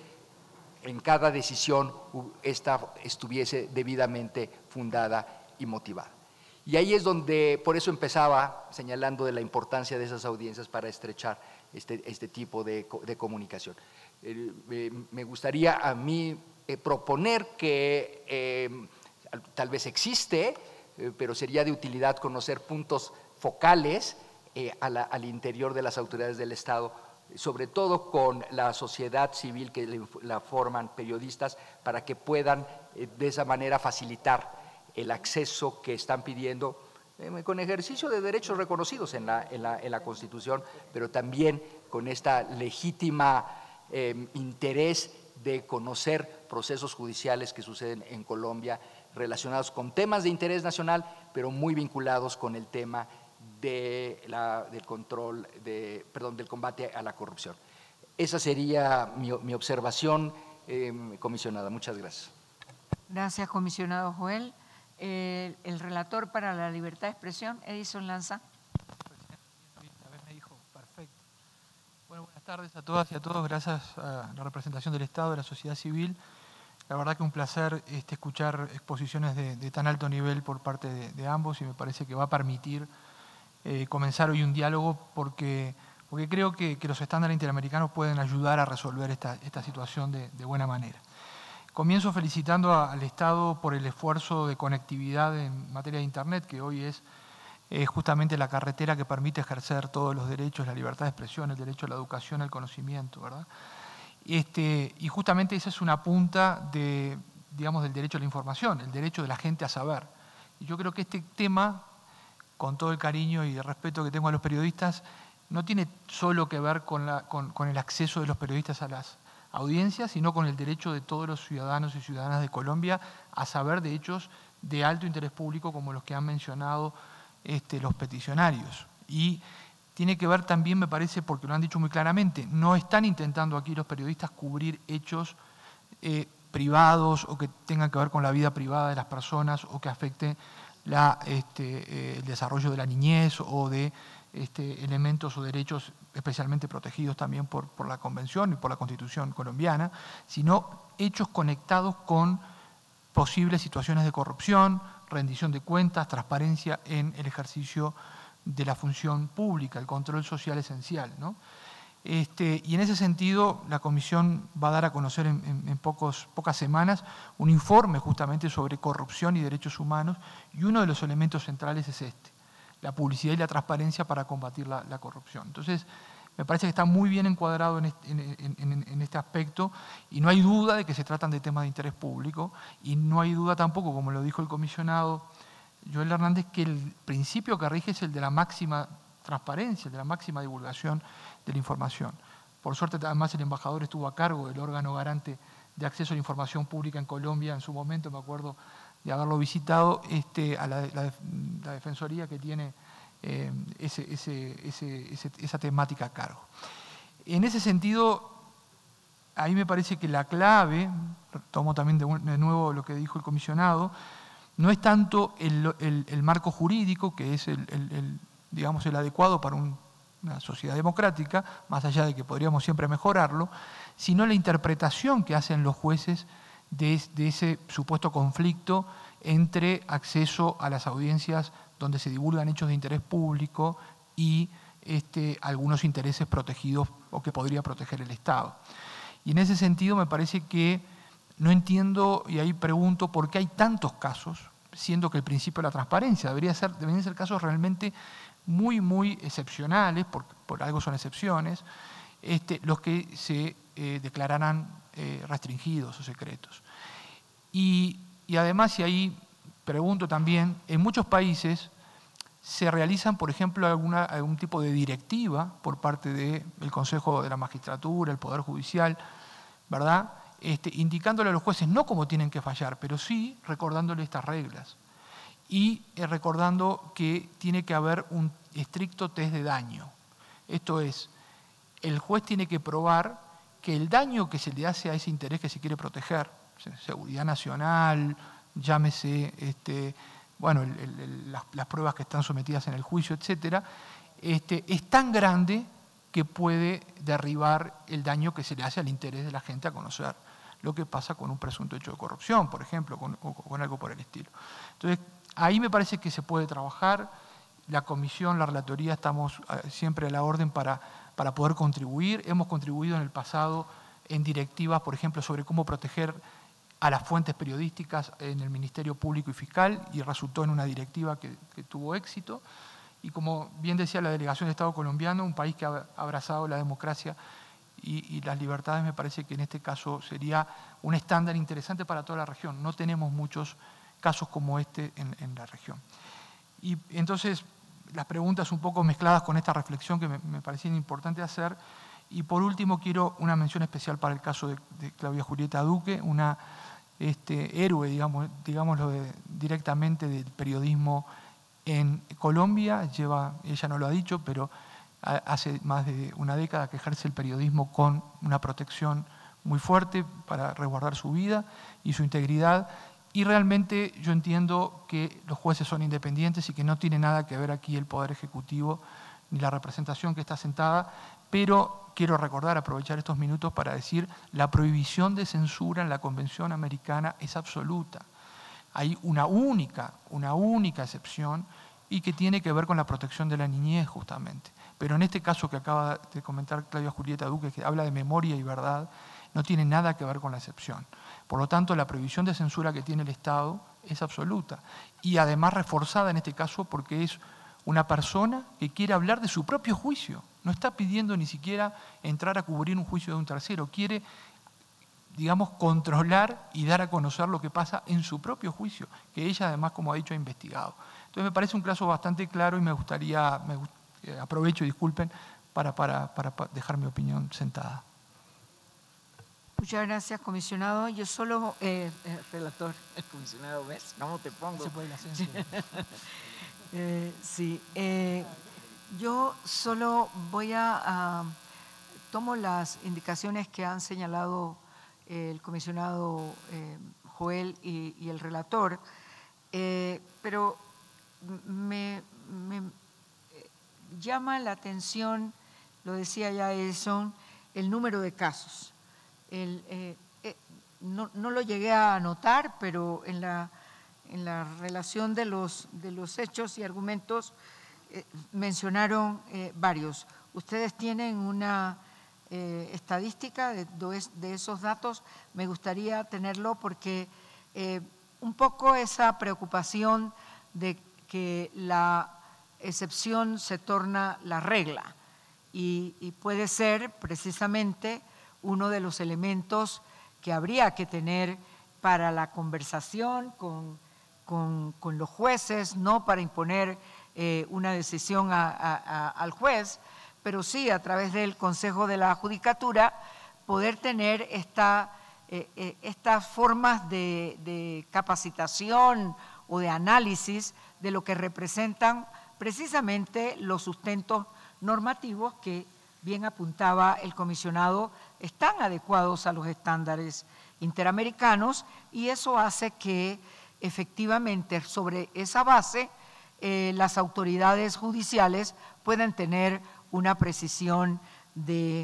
en cada decisión esta estuviese debidamente fundada y motivada. Y ahí es donde, por eso empezaba señalando de la importancia de esas audiencias para estrechar este, este tipo de, de comunicación. Eh, eh, me gustaría a mí eh, proponer que eh, tal vez existe, eh, pero sería de utilidad conocer puntos focales eh, a la, al interior de las autoridades del Estado, sobre todo con la sociedad civil que la forman periodistas, para que puedan eh, de esa manera facilitar el acceso que están pidiendo eh, con ejercicio de derechos reconocidos en la, en la, en la Constitución, pero también con esta legítima eh, interés de conocer procesos judiciales que suceden en Colombia relacionados con temas de interés nacional, pero muy vinculados con el tema de la, del control, de, perdón, del combate a la corrupción. Esa sería mi, mi observación, eh, comisionada. Muchas gracias. Gracias, comisionado Joel. El, el relator para la libertad de expresión, Edison Lanza. A ver, me dijo, perfecto. Bueno, buenas tardes a todas y a todos. Gracias a la representación del Estado, de la sociedad civil. La verdad que un placer este, escuchar exposiciones de, de tan alto nivel por parte de, de ambos, y me parece que va a permitir eh, comenzar hoy un diálogo porque, porque creo que, que los estándares interamericanos pueden ayudar a resolver esta, esta situación de, de buena manera. Comienzo felicitando a, al Estado por el esfuerzo de conectividad en materia de Internet, que hoy es eh, justamente la carretera que permite ejercer todos los derechos, la libertad de expresión, el derecho a la educación, al conocimiento, ¿verdad? Este, y justamente esa es una punta de, digamos, del derecho a la información, el derecho de la gente a saber. Y yo creo que este tema, con todo el cariño y el respeto que tengo a los periodistas, no tiene solo que ver con, la, con, con el acceso de los periodistas a las audiencias, sino con el derecho de todos los ciudadanos y ciudadanas de Colombia a saber de hechos de alto interés público como los que han mencionado este, los peticionarios. Y tiene que ver también, me parece, porque lo han dicho muy claramente, no están intentando aquí los periodistas cubrir hechos eh, privados o que tengan que ver con la vida privada de las personas o que afecten la, este, eh, el desarrollo de la niñez o de este, elementos o derechos especialmente protegidos también por, por la Convención y por la Constitución colombiana, sino hechos conectados con posibles situaciones de corrupción, rendición de cuentas, transparencia en el ejercicio de la función pública, el control social esencial, ¿no? Este, y en ese sentido, la Comisión va a dar a conocer en, en, en pocos, pocas semanas un informe justamente sobre corrupción y derechos humanos, y uno de los elementos centrales es este, la publicidad y la transparencia para combatir la, la corrupción. Entonces, me parece que está muy bien encuadrado en este, en, en, en este aspecto, y no hay duda de que se tratan de temas de interés público, y no hay duda tampoco, como lo dijo el comisionado Joel Hernández, que el principio que rige es el de la máxima transparencia, el de la máxima divulgación de la información. Por suerte, además, el embajador estuvo a cargo del órgano garante de acceso a la información pública en Colombia en su momento, me acuerdo de haberlo visitado, este, a la, la, la defensoría que tiene eh, ese, ese, ese, ese, esa temática a cargo. En ese sentido, ahí me parece que la clave, tomo también de, de nuevo lo que dijo el comisionado, no es tanto el, el, el marco jurídico, que es el, el, el, digamos, el adecuado para un, una sociedad democrática, más allá de que podríamos siempre mejorarlo, sino la interpretación que hacen los jueces de, de ese supuesto conflicto entre acceso a las audiencias donde se divulgan hechos de interés público y este, algunos intereses protegidos o que podría proteger el Estado. Y en ese sentido me parece que no entiendo, y ahí pregunto, por qué hay tantos casos, siendo que el principio de la transparencia debería ser, deberían ser casos realmente muy, muy excepcionales, por, por algo son excepciones, este, los que se eh, declararán eh, restringidos o secretos. Y, y además, y ahí pregunto también, en muchos países se realizan, por ejemplo, alguna, algún tipo de directiva por parte del Consejo de la Magistratura, el Poder Judicial, ¿verdad?, Este, indicándole a los jueces no cómo tienen que fallar, pero sí recordándole estas reglas. Y eh, recordando que tiene que haber un estricto test de daño. Esto es, el juez tiene que probar que el daño que se le hace a ese interés que se quiere proteger, seguridad nacional, llámese, este, bueno, el, el, las, las pruebas que están sometidas en el juicio, etcétera, este, es tan grande que puede derribar el daño que se le hace al interés de la gente a conocer lo que pasa con un presunto hecho de corrupción, por ejemplo, con, o con algo por el estilo. Entonces, ahí me parece que se puede trabajar. La comisión, la relatoría, estamos siempre a la orden para, para poder contribuir. Hemos contribuido en el pasado en directivas, por ejemplo, sobre cómo proteger a las fuentes periodísticas en el Ministerio Público y Fiscal, y resultó en una directiva que, que tuvo éxito. Y como bien decía la delegación de Estado colombiano, un país que ha abrazado la democracia y, y las libertades, me parece que en este caso sería un estándar interesante para toda la región. No tenemos muchos casos como este en, en la región. Y entonces, las preguntas un poco mezcladas con esta reflexión que me, me parecía importante hacer. Y por último, quiero una mención especial para el caso de, de Claudia Julieta Duque, una este, héroe, digamos, digámoslo de, directamente del periodismo en Colombia. Lleva, ella no lo ha dicho, pero hace más de una década que ejerce el periodismo con una protección muy fuerte para resguardar su vida y su integridad. Y realmente yo entiendo que los jueces son independientes y que no tiene nada que ver aquí el Poder Ejecutivo ni la representación que está sentada, pero quiero recordar, aprovechar estos minutos para decir, la prohibición de censura en la Convención Americana es absoluta. Hay una única, una única excepción, y que tiene que ver con la protección de la niñez justamente. Pero en este caso que acaba de comentar Claudia Julieta Duque, que habla de memoria y verdad, no tiene nada que ver con la excepción. Por lo tanto, la prohibición de censura que tiene el Estado es absoluta y además reforzada en este caso porque es una persona que quiere hablar de su propio juicio. No está pidiendo ni siquiera entrar a cubrir un juicio de un tercero, quiere, digamos, controlar y dar a conocer lo que pasa en su propio juicio, que ella además, como ha dicho, ha investigado. Entonces me parece un caso bastante claro y me gustaría, me, eh, aprovecho, disculpen, para, para, para dejar mi opinión sentada. Muchas gracias, comisionado. Yo solo, eh, eh, relator, el comisionado, ¿ves? ¿Cómo te pongo? Se puede la censura. eh, sí, eh, yo solo voy a, a, tomo las indicaciones que han señalado el comisionado eh, Joel y, y el relator, eh, pero me, me llama la atención, lo decía ya Edison, el número de casos. El, eh, eh, no, no lo llegué a anotar, pero en la, en la relación de los, de los hechos y argumentos eh, mencionaron eh, varios. ¿Ustedes tienen una eh, estadística de, de esos datos? Me gustaría tenerlo porque eh, un poco esa preocupación de que la excepción se torna la regla y, y puede ser precisamente uno de los elementos que habría que tener para la conversación con, con, con los jueces, no para imponer eh, una decisión a, a, a, al juez, pero sí a través del Consejo de la Judicatura poder tener esta, eh, eh, estas formas de, de capacitación o de análisis de lo que representan precisamente los sustentos normativos que bien apuntaba el comisionado, están adecuados a los estándares interamericanos y eso hace que efectivamente sobre esa base eh, las autoridades judiciales puedan tener una precisión de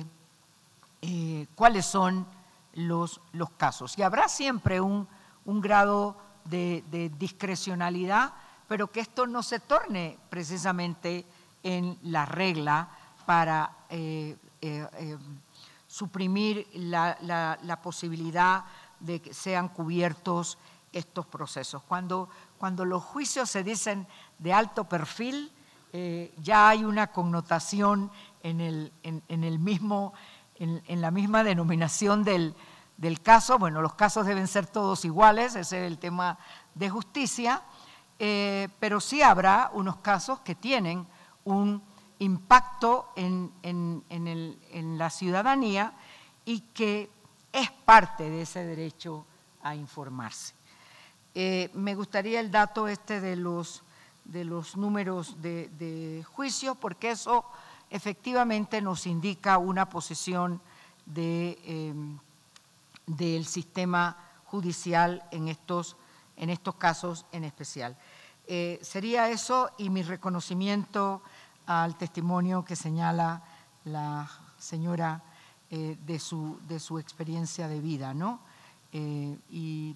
eh, cuáles son los, los casos. Y habrá siempre un, un grado de, de discrecionalidad, pero que esto no se torne precisamente en la regla para eh, eh, eh, suprimir la, la, la posibilidad de que sean cubiertos estos procesos. Cuando, cuando los juicios se dicen de alto perfil, eh, ya hay una connotación en, el, en, en, el mismo, en, en la misma denominación del, del caso. Bueno, los casos deben ser todos iguales, ese es el tema de justicia, eh, pero sí habrá unos casos que tienen un impacto en, en, en, el, en la ciudadanía y que es parte de ese derecho a informarse. Eh, me gustaría el dato este de los, de los números de, de juicio, porque eso efectivamente nos indica una posición de, eh, del sistema judicial en estos, en estos casos en especial. Eh, sería eso y mi reconocimiento al testimonio que señala la señora eh, de, su, de su experiencia de vida, ¿no? Eh, y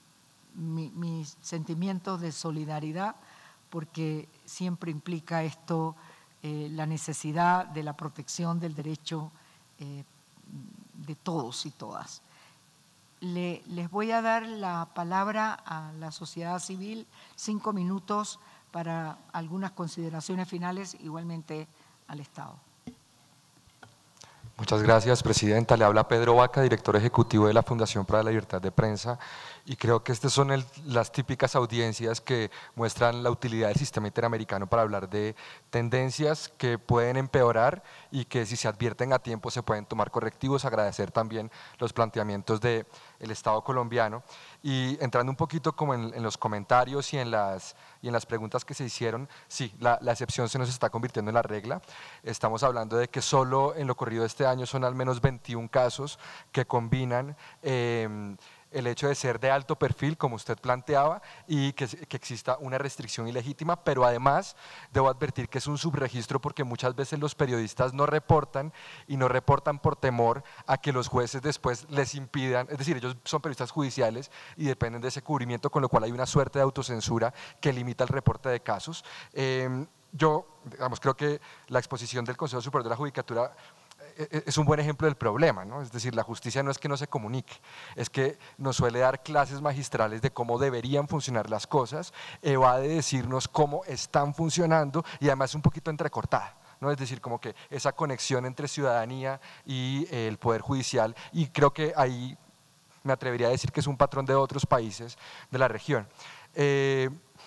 mi, mis sentimientos de solidaridad, porque siempre implica esto eh, la necesidad de la protección del derecho eh, de todos y todas. Le, les voy a dar la palabra a la sociedad civil, cinco minutos para algunas consideraciones finales, igualmente al Estado. Muchas gracias, Presidenta. Le habla Pedro Vaca, director ejecutivo de la Fundación para la Libertad de Prensa, y creo que estas son el, las típicas audiencias que muestran la utilidad del sistema interamericano para hablar de tendencias que pueden empeorar y que si se advierten a tiempo se pueden tomar correctivos. Agradecer también los planteamientos del Estado colombiano y entrando un poquito como en, en los comentarios y en, las, y en las preguntas que se hicieron, sí, la, la excepción se nos está convirtiendo en la regla. Estamos hablando de que solo en lo corrido de este año son al menos veintiún casos que combinan eh, el hecho de ser de alto perfil, como usted planteaba, y que, que exista una restricción ilegítima, pero además debo advertir que es un subregistro porque muchas veces los periodistas no reportan y no reportan por temor a que los jueces después les impidan, es decir, ellos son periodistas judiciales y dependen de ese cubrimiento, con lo cual hay una suerte de autocensura que limita el reporte de casos. Eh, yo, digamos, creo que la exposición del Consejo Superior de la Judicatura es un buen ejemplo del problema, ¿no? Es decir, la justicia no es que no se comunique, es que nos suele dar clases magistrales de cómo deberían funcionar las cosas, evade decirnos cómo están funcionando y además es un poquito entrecortada, ¿no? Es decir, como que esa conexión entre ciudadanía y eh, el Poder Judicial, y creo que ahí me atrevería a decir que es un patrón de otros países de la región. Eh,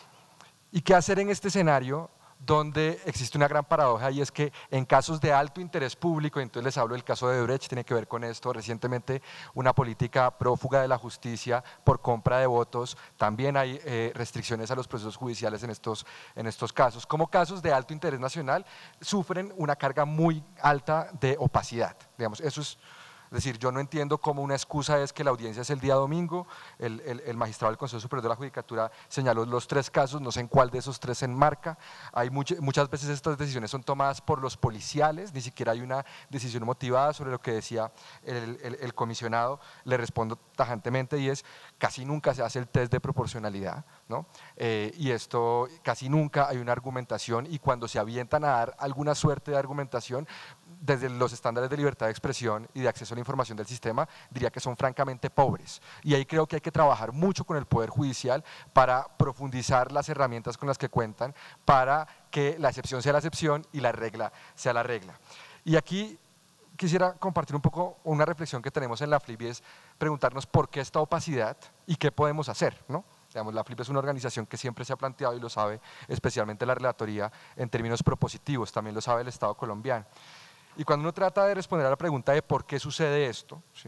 ¿Y qué hacer en este escenario donde existe una gran paradoja, y es que en casos de alto interés público, entonces les hablo del caso de Odebrecht, tiene que ver con esto, recientemente una política prófuga de la justicia por compra de votos, también hay eh, restricciones a los procesos judiciales en estos, en estos casos. Como casos de alto interés nacional sufren una carga muy alta de opacidad, digamos, eso es. Es decir, yo no entiendo cómo una excusa es que la audiencia es el día domingo, el, el, el magistrado del Consejo Superior de la Judicatura señaló los tres casos, no sé en cuál de esos tres se enmarca, hay much, muchas veces estas decisiones son tomadas por los policiales, ni siquiera hay una decisión motivada sobre lo que decía el, el, el comisionado, le respondo tajantemente y es, casi nunca se hace el test de proporcionalidad, ¿no? Eh, y esto casi nunca hay una argumentación y cuando se avientan a dar alguna suerte de argumentación, desde los estándares de libertad de expresión y de acceso a la información del sistema, diría que son francamente pobres. Y ahí creo que hay que trabajar mucho con el Poder Judicial para profundizar las herramientas con las que cuentan, para que la excepción sea la excepción y la regla sea la regla. Y aquí quisiera compartir un poco una reflexión que tenemos en la F L I B y es preguntarnos por qué esta opacidad y qué podemos hacer, ¿no? Digamos, la F L I B es una organización que siempre se ha planteado y lo sabe, especialmente la relatoría, en términos propositivos, también lo sabe el Estado colombiano. Y cuando uno trata de responder a la pregunta de por qué sucede esto, ¿sí?,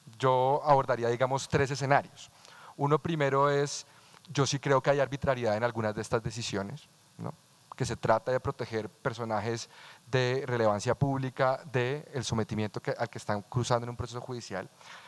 yo abordaría, digamos, tres escenarios. Uno primero es, yo sí creo que hay arbitrariedad en algunas de estas decisiones, ¿no?, que se trata de proteger personajes de relevancia pública del sometimiento que, al que están cruzando en un proceso judicial.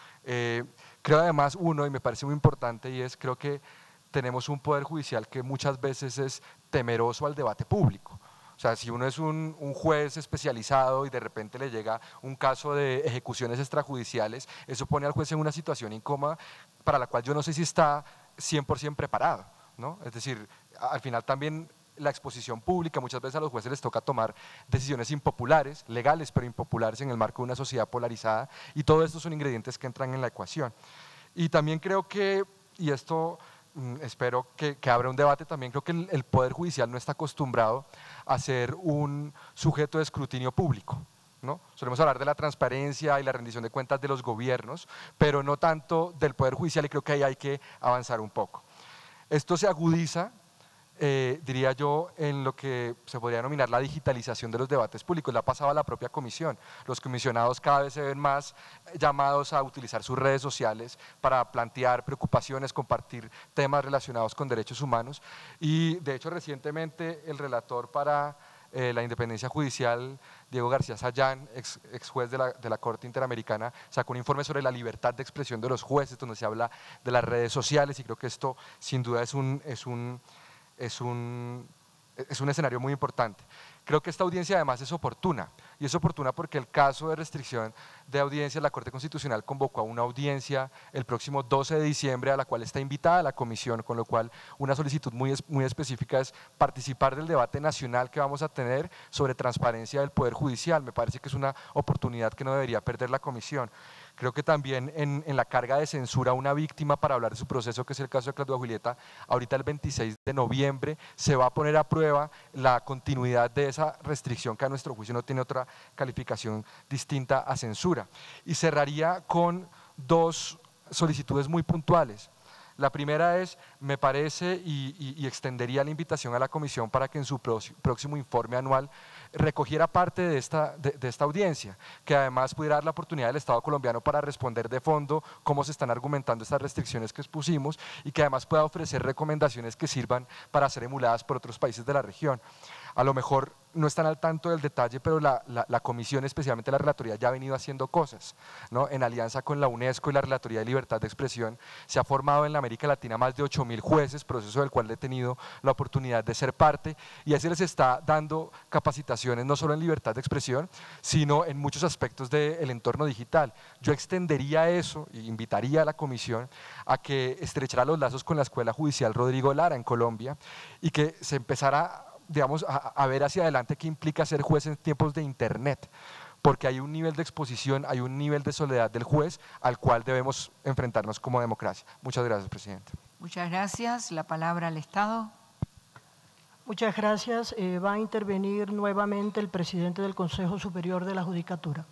Eh, creo además, uno, y me parece muy importante, y es creo que tenemos un Poder Judicial que muchas veces es temeroso al debate público. O sea, si uno es un, un juez especializado y de repente le llega un caso de ejecuciones extrajudiciales, eso pone al juez en una situación incómoda para la cual yo no sé si está cien por ciento preparado, ¿no? Es decir, al final también la exposición pública, muchas veces a los jueces les toca tomar decisiones impopulares, legales pero impopulares en el marco de una sociedad polarizada y todo esto son ingredientes que entran en la ecuación. Y también creo que, y esto espero que, que abra un debate también, creo que el, el Poder Judicial no está acostumbrado a ser un sujeto de escrutinio público, ¿no? Solemos hablar de la transparencia y la rendición de cuentas de los gobiernos, pero no tanto del Poder Judicial y creo que ahí hay que avanzar un poco. Esto se agudiza, eh, diría yo, en lo que se podría denominar la digitalización de los debates públicos, la ha pasado a la propia comisión. Los comisionados cada vez se ven más llamados a utilizar sus redes sociales para plantear preocupaciones, compartir temas relacionados con derechos humanos y de hecho recientemente el relator para eh, la independencia judicial, Diego García Sayán, ex, ex juez de la, de la Corte Interamericana, sacó un informe sobre la libertad de expresión de los jueces, donde se habla de las redes sociales y creo que esto sin duda es un, es un, es un, es un escenario muy importante. Creo que esta audiencia además es oportuna, y es oportuna porque el caso de restricción de audiencia, la Corte Constitucional convocó a una audiencia el próximo doce de diciembre a la cual está invitada la comisión, con lo cual una solicitud muy, muy específica es participar del debate nacional que vamos a tener sobre transparencia del Poder Judicial. Me parece que es una oportunidad que no debería perder la comisión. Creo que también en, en la carga de censura a una víctima para hablar de su proceso, que es el caso de Claudia Julieta, ahorita el veintiséis de noviembre se va a poner a prueba la continuidad de esa restricción que a nuestro juicio no tiene otra calificación distinta a censura. Y cerraría con dos solicitudes muy puntuales. La primera es, me parece, y, y, y extendería la invitación a la comisión para que en su próximo informe anual recogiera parte de esta, de, de esta audiencia, que además pudiera dar la oportunidad del Estado colombiano para responder de fondo cómo se están argumentando estas restricciones que expusimos y que además pueda ofrecer recomendaciones que sirvan para ser emuladas por otros países de la región. A lo mejor no están al tanto del detalle, pero la, la, la comisión, especialmente la relatoría, ya ha venido haciendo cosas, ¿no? En alianza con la UNESCO y la Relatoría de Libertad de Expresión, se ha formado en la América Latina más de ocho mil jueces, proceso del cual he tenido la oportunidad de ser parte, y así les está dando capacitaciones no solo en libertad de expresión, sino en muchos aspectos del entorno digital. Yo extendería eso e invitaría a la comisión a que estrechara los lazos con la Escuela Judicial Rodrigo Lara en Colombia y que se empezara digamos, a, a ver hacia adelante qué implica ser juez en tiempos de internet, porque hay un nivel de exposición, hay un nivel de soledad del juez al cual debemos enfrentarnos como democracia. Muchas gracias, presidente. Muchas gracias. La palabra al Estado. Muchas gracias. Eh, va a intervenir nuevamente el presidente del Consejo Superior de la Judicatura.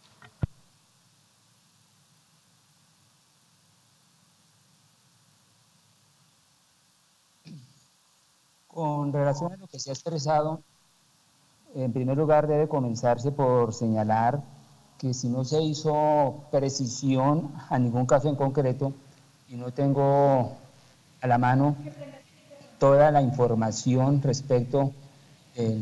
Con relación a lo que se ha expresado, en primer lugar debe comenzarse por señalar que si no se hizo precisión a ningún caso en concreto y no tengo a la mano toda la información respecto eh,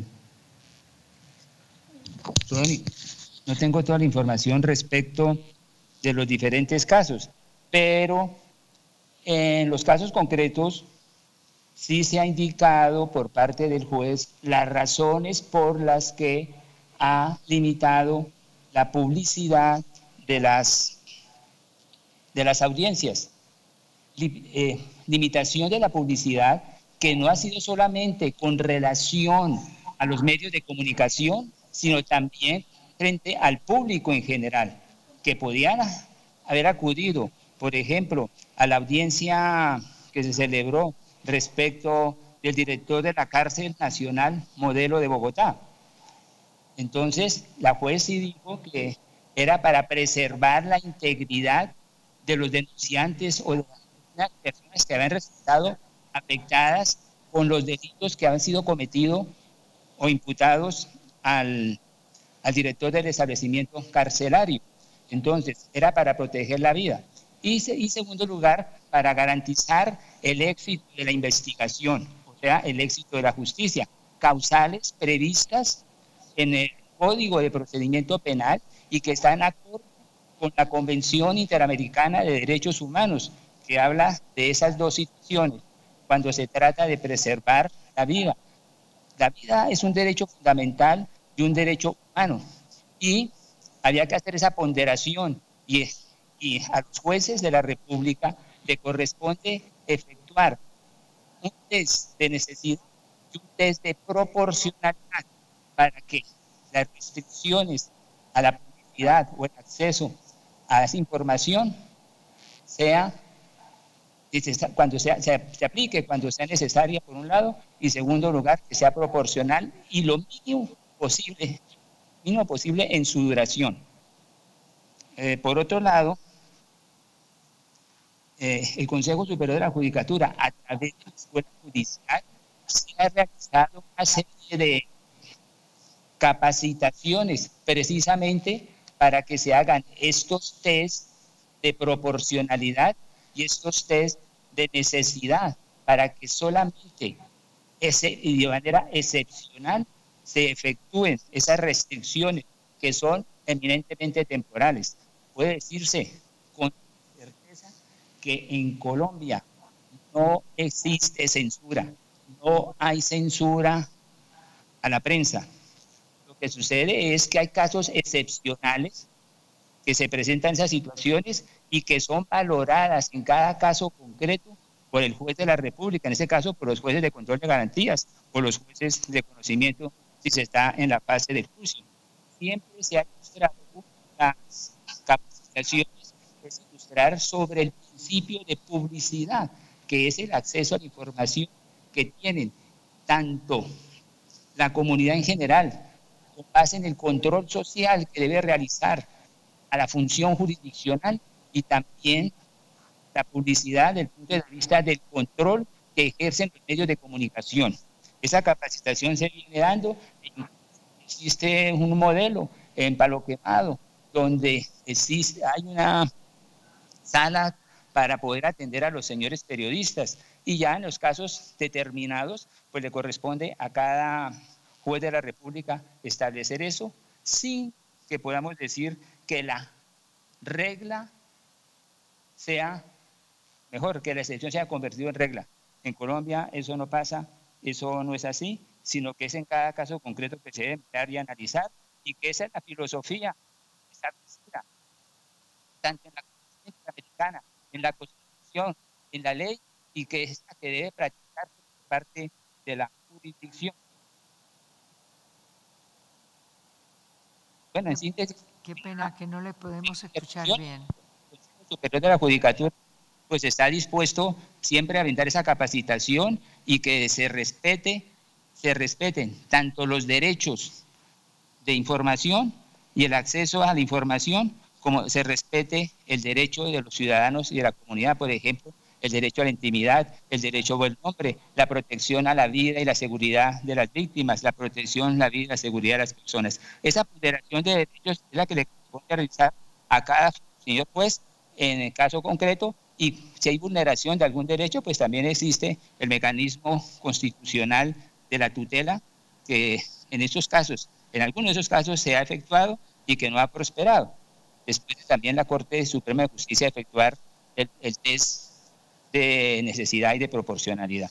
no tengo toda la información respecto de los diferentes casos, pero en los casos concretos sí se ha indicado por parte del juez las razones por las que ha limitado la publicidad de las, de las audiencias. Li, eh, limitación de la publicidad que no ha sido solamente con relación a los medios de comunicación, sino también frente al público en general, que podían haber acudido, por ejemplo, a la audiencia que se celebró respecto del director de la Cárcel Nacional Modelo de Bogotá. Entonces, la juez sí dijo que era para preservar la integridad de los denunciantes o de las personas que habían resultado afectadas con los delitos que han sido cometidos o imputados al, al director del establecimiento carcelario. Entonces, era para proteger la vida. Y, y segundo lugar, para garantizar el éxito de la investigación, o sea, el éxito de la justicia, causales previstas en el Código de Procedimiento Penal y que están de acuerdo con la Convención Interamericana de Derechos Humanos, que habla de esas dos situaciones, cuando se trata de preservar la vida. La vida es un derecho fundamental y un derecho humano, y había que hacer esa ponderación, y, y a los jueces de la República le corresponde efectuar un test de necesidad y un test de proporcionalidad para que las restricciones a la publicidad o el acceso a esa información sea cuando sea, se, se aplique cuando sea necesaria, por un lado, y segundo lugar, que sea proporcional y lo mínimo posible, mínimo posible en su duración. Eh, por otro lado, eh, el Consejo Superior de la Judicatura, a través de la Escuela Judicial, se ha realizado una serie de capacitaciones precisamente para que se hagan estos test de proporcionalidad y estos test de necesidad, para que solamente ese, y de manera excepcional se efectúen esas restricciones que son eminentemente temporales. Puede decirse con certeza que en Colombia no existe censura, no hay censura a la prensa. Lo que sucede es que hay casos excepcionales que se presentan esas situaciones y que son valoradas en cada caso concreto por el juez de la República, en este caso por los jueces de control de garantías o los jueces de conocimiento si se está en la fase del juicio. Siempre se ha ilustrado las capacitaciones, es ilustrar sobre el principio de publicidad, que es el acceso a la información que tienen tanto la comunidad en general, con base en el control social que debe realizar a la función jurisdiccional, y también la publicidad desde el punto de vista del control que ejercen los medios de comunicación. Esa capacitación se viene dando. Existe un modelo en Palo Quemado donde existe, hay una sala para poder atender a los señores periodistas, y ya en los casos determinados pues le corresponde a cada juez de la República establecer eso, sin que podamos decir que la regla sea, mejor, que la excepción sea convertida en regla. En Colombia eso no pasa, eso no es así, sino que es en cada caso concreto que se debe mirar y analizar, y que esa es la filosofía establecida tanto en la Constitución Interamericana, en la Constitución, en la ley, y que es la que debe practicar por parte de la jurisdicción. Bueno, en síntesis, qué pena que no le podemos escuchar bien. El Consejo Superior de la Judicatura pues está dispuesto siempre a brindar esa capacitación y que se respete, se respeten tanto los derechos de información y el acceso a la información, como se respete el derecho de los ciudadanos y de la comunidad, por ejemplo, el derecho a la intimidad, el derecho a buen nombre, la protección a la vida y la seguridad de las víctimas, la protección a la vida y la seguridad de las personas. Esa ponderación de derechos es la que le corresponde realizar a cada señor juez en el caso concreto, y si hay vulneración de algún derecho, pues también existe el mecanismo constitucional de la tutela, que en estos casos, en algunos de esos casos se ha efectuado y que no ha prosperado. Después también la Corte Suprema de Justicia efectuar el, el test de necesidad y de proporcionalidad.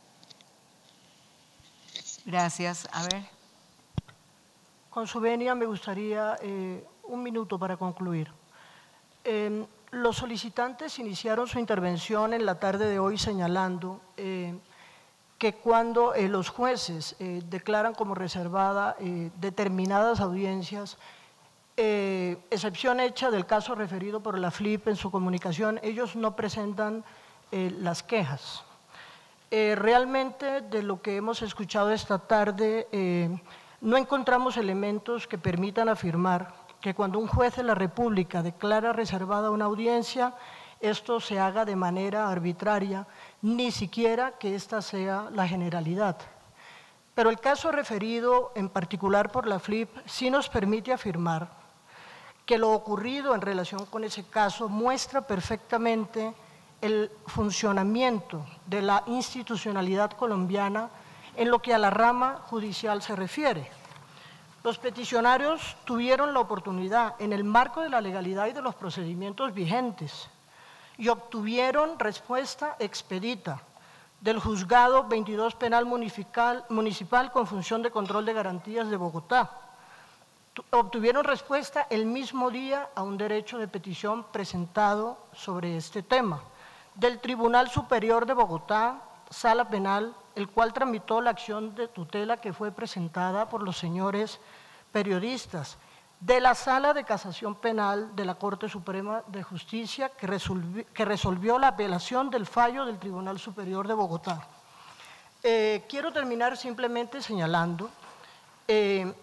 Gracias. A ver. Con su venia me gustaría eh, un minuto para concluir. Eh, los solicitantes iniciaron su intervención en la tarde de hoy señalando eh, que cuando eh, los jueces eh, declaran como reservada eh, determinadas audiencias, eh, excepción hecha del caso referido por la F L I P en su comunicación, ellos no presentan eh, las quejas. Eh, realmente, de lo que hemos escuchado esta tarde, eh, no encontramos elementos que permitan afirmar que cuando un juez de la República declara reservada una audiencia, esto se haga de manera arbitraria, ni siquiera que esta sea la generalidad. Pero el caso referido en particular por la F L I P sí nos permite afirmar que lo ocurrido en relación con ese caso muestra perfectamente el funcionamiento de la institucionalidad colombiana en lo que a la rama judicial se refiere. Los peticionarios tuvieron la oportunidad, en el marco de la legalidad y de los procedimientos vigentes, y obtuvieron respuesta expedita del Juzgado veintidós Penal Municipal, Municipal con función de control de garantías de Bogotá. Obtuvieron respuesta el mismo día a un derecho de petición presentado sobre este tema, del Tribunal Superior de Bogotá, Sala Penal, el cual tramitó la acción de tutela que fue presentada por los señores periodistas, de la Sala de Casación Penal de la Corte Suprema de Justicia, que resolvió, que resolvió la apelación del fallo del Tribunal Superior de Bogotá. Eh, quiero terminar simplemente señalando eh,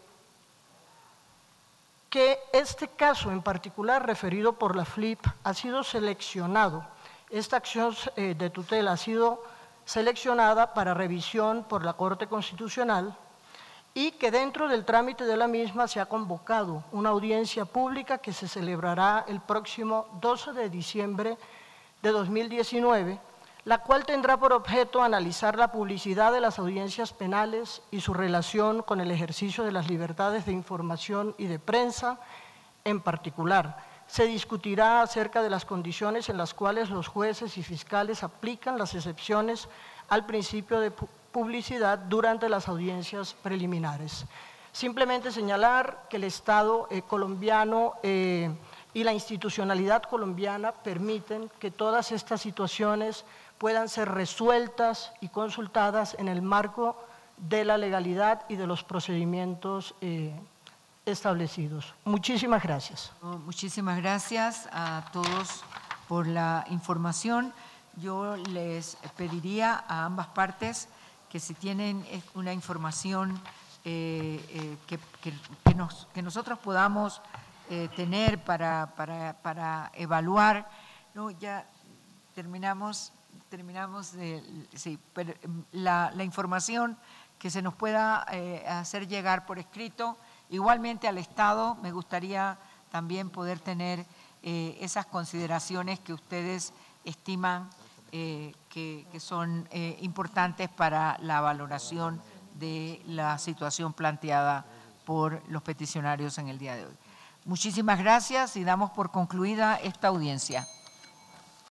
que este caso en particular referido por la F L I P ha sido seleccionado, esta acción eh, de tutela ha sido seleccionada para revisión por la Corte Constitucional y que dentro del trámite de la misma se ha convocado una audiencia pública que se celebrará el próximo doce de diciembre de dos mil diecinueve, la cual tendrá por objeto analizar la publicidad de las audiencias penales y su relación con el ejercicio de las libertades de información y de prensa en particular. Se discutirá acerca de las condiciones en las cuales los jueces y fiscales aplican las excepciones al principio de publicidad durante las audiencias preliminares. Simplemente señalar que el Estado eh, colombiano eh, y la institucionalidad colombiana permiten que todas estas situaciones puedan ser resueltas y consultadas en el marco de la legalidad y de los procedimientos eh, establecidos. Muchísimas gracias. Muchísimas gracias a todos por la información. Yo les pediría a ambas partes que si tienen una información eh, eh, que, que, que, nos, que nosotros podamos eh, tener para, para, para evaluar, ¿no? Ya terminamos, terminamos de, sí, pero la, la información que se nos pueda eh, hacer llegar por escrito. Igualmente al Estado me gustaría también poder tener eh, esas consideraciones que ustedes estiman eh, que, que son eh, importantes para la valoración de la situación planteada por los peticionarios en el día de hoy. Muchísimas gracias y damos por concluida esta audiencia.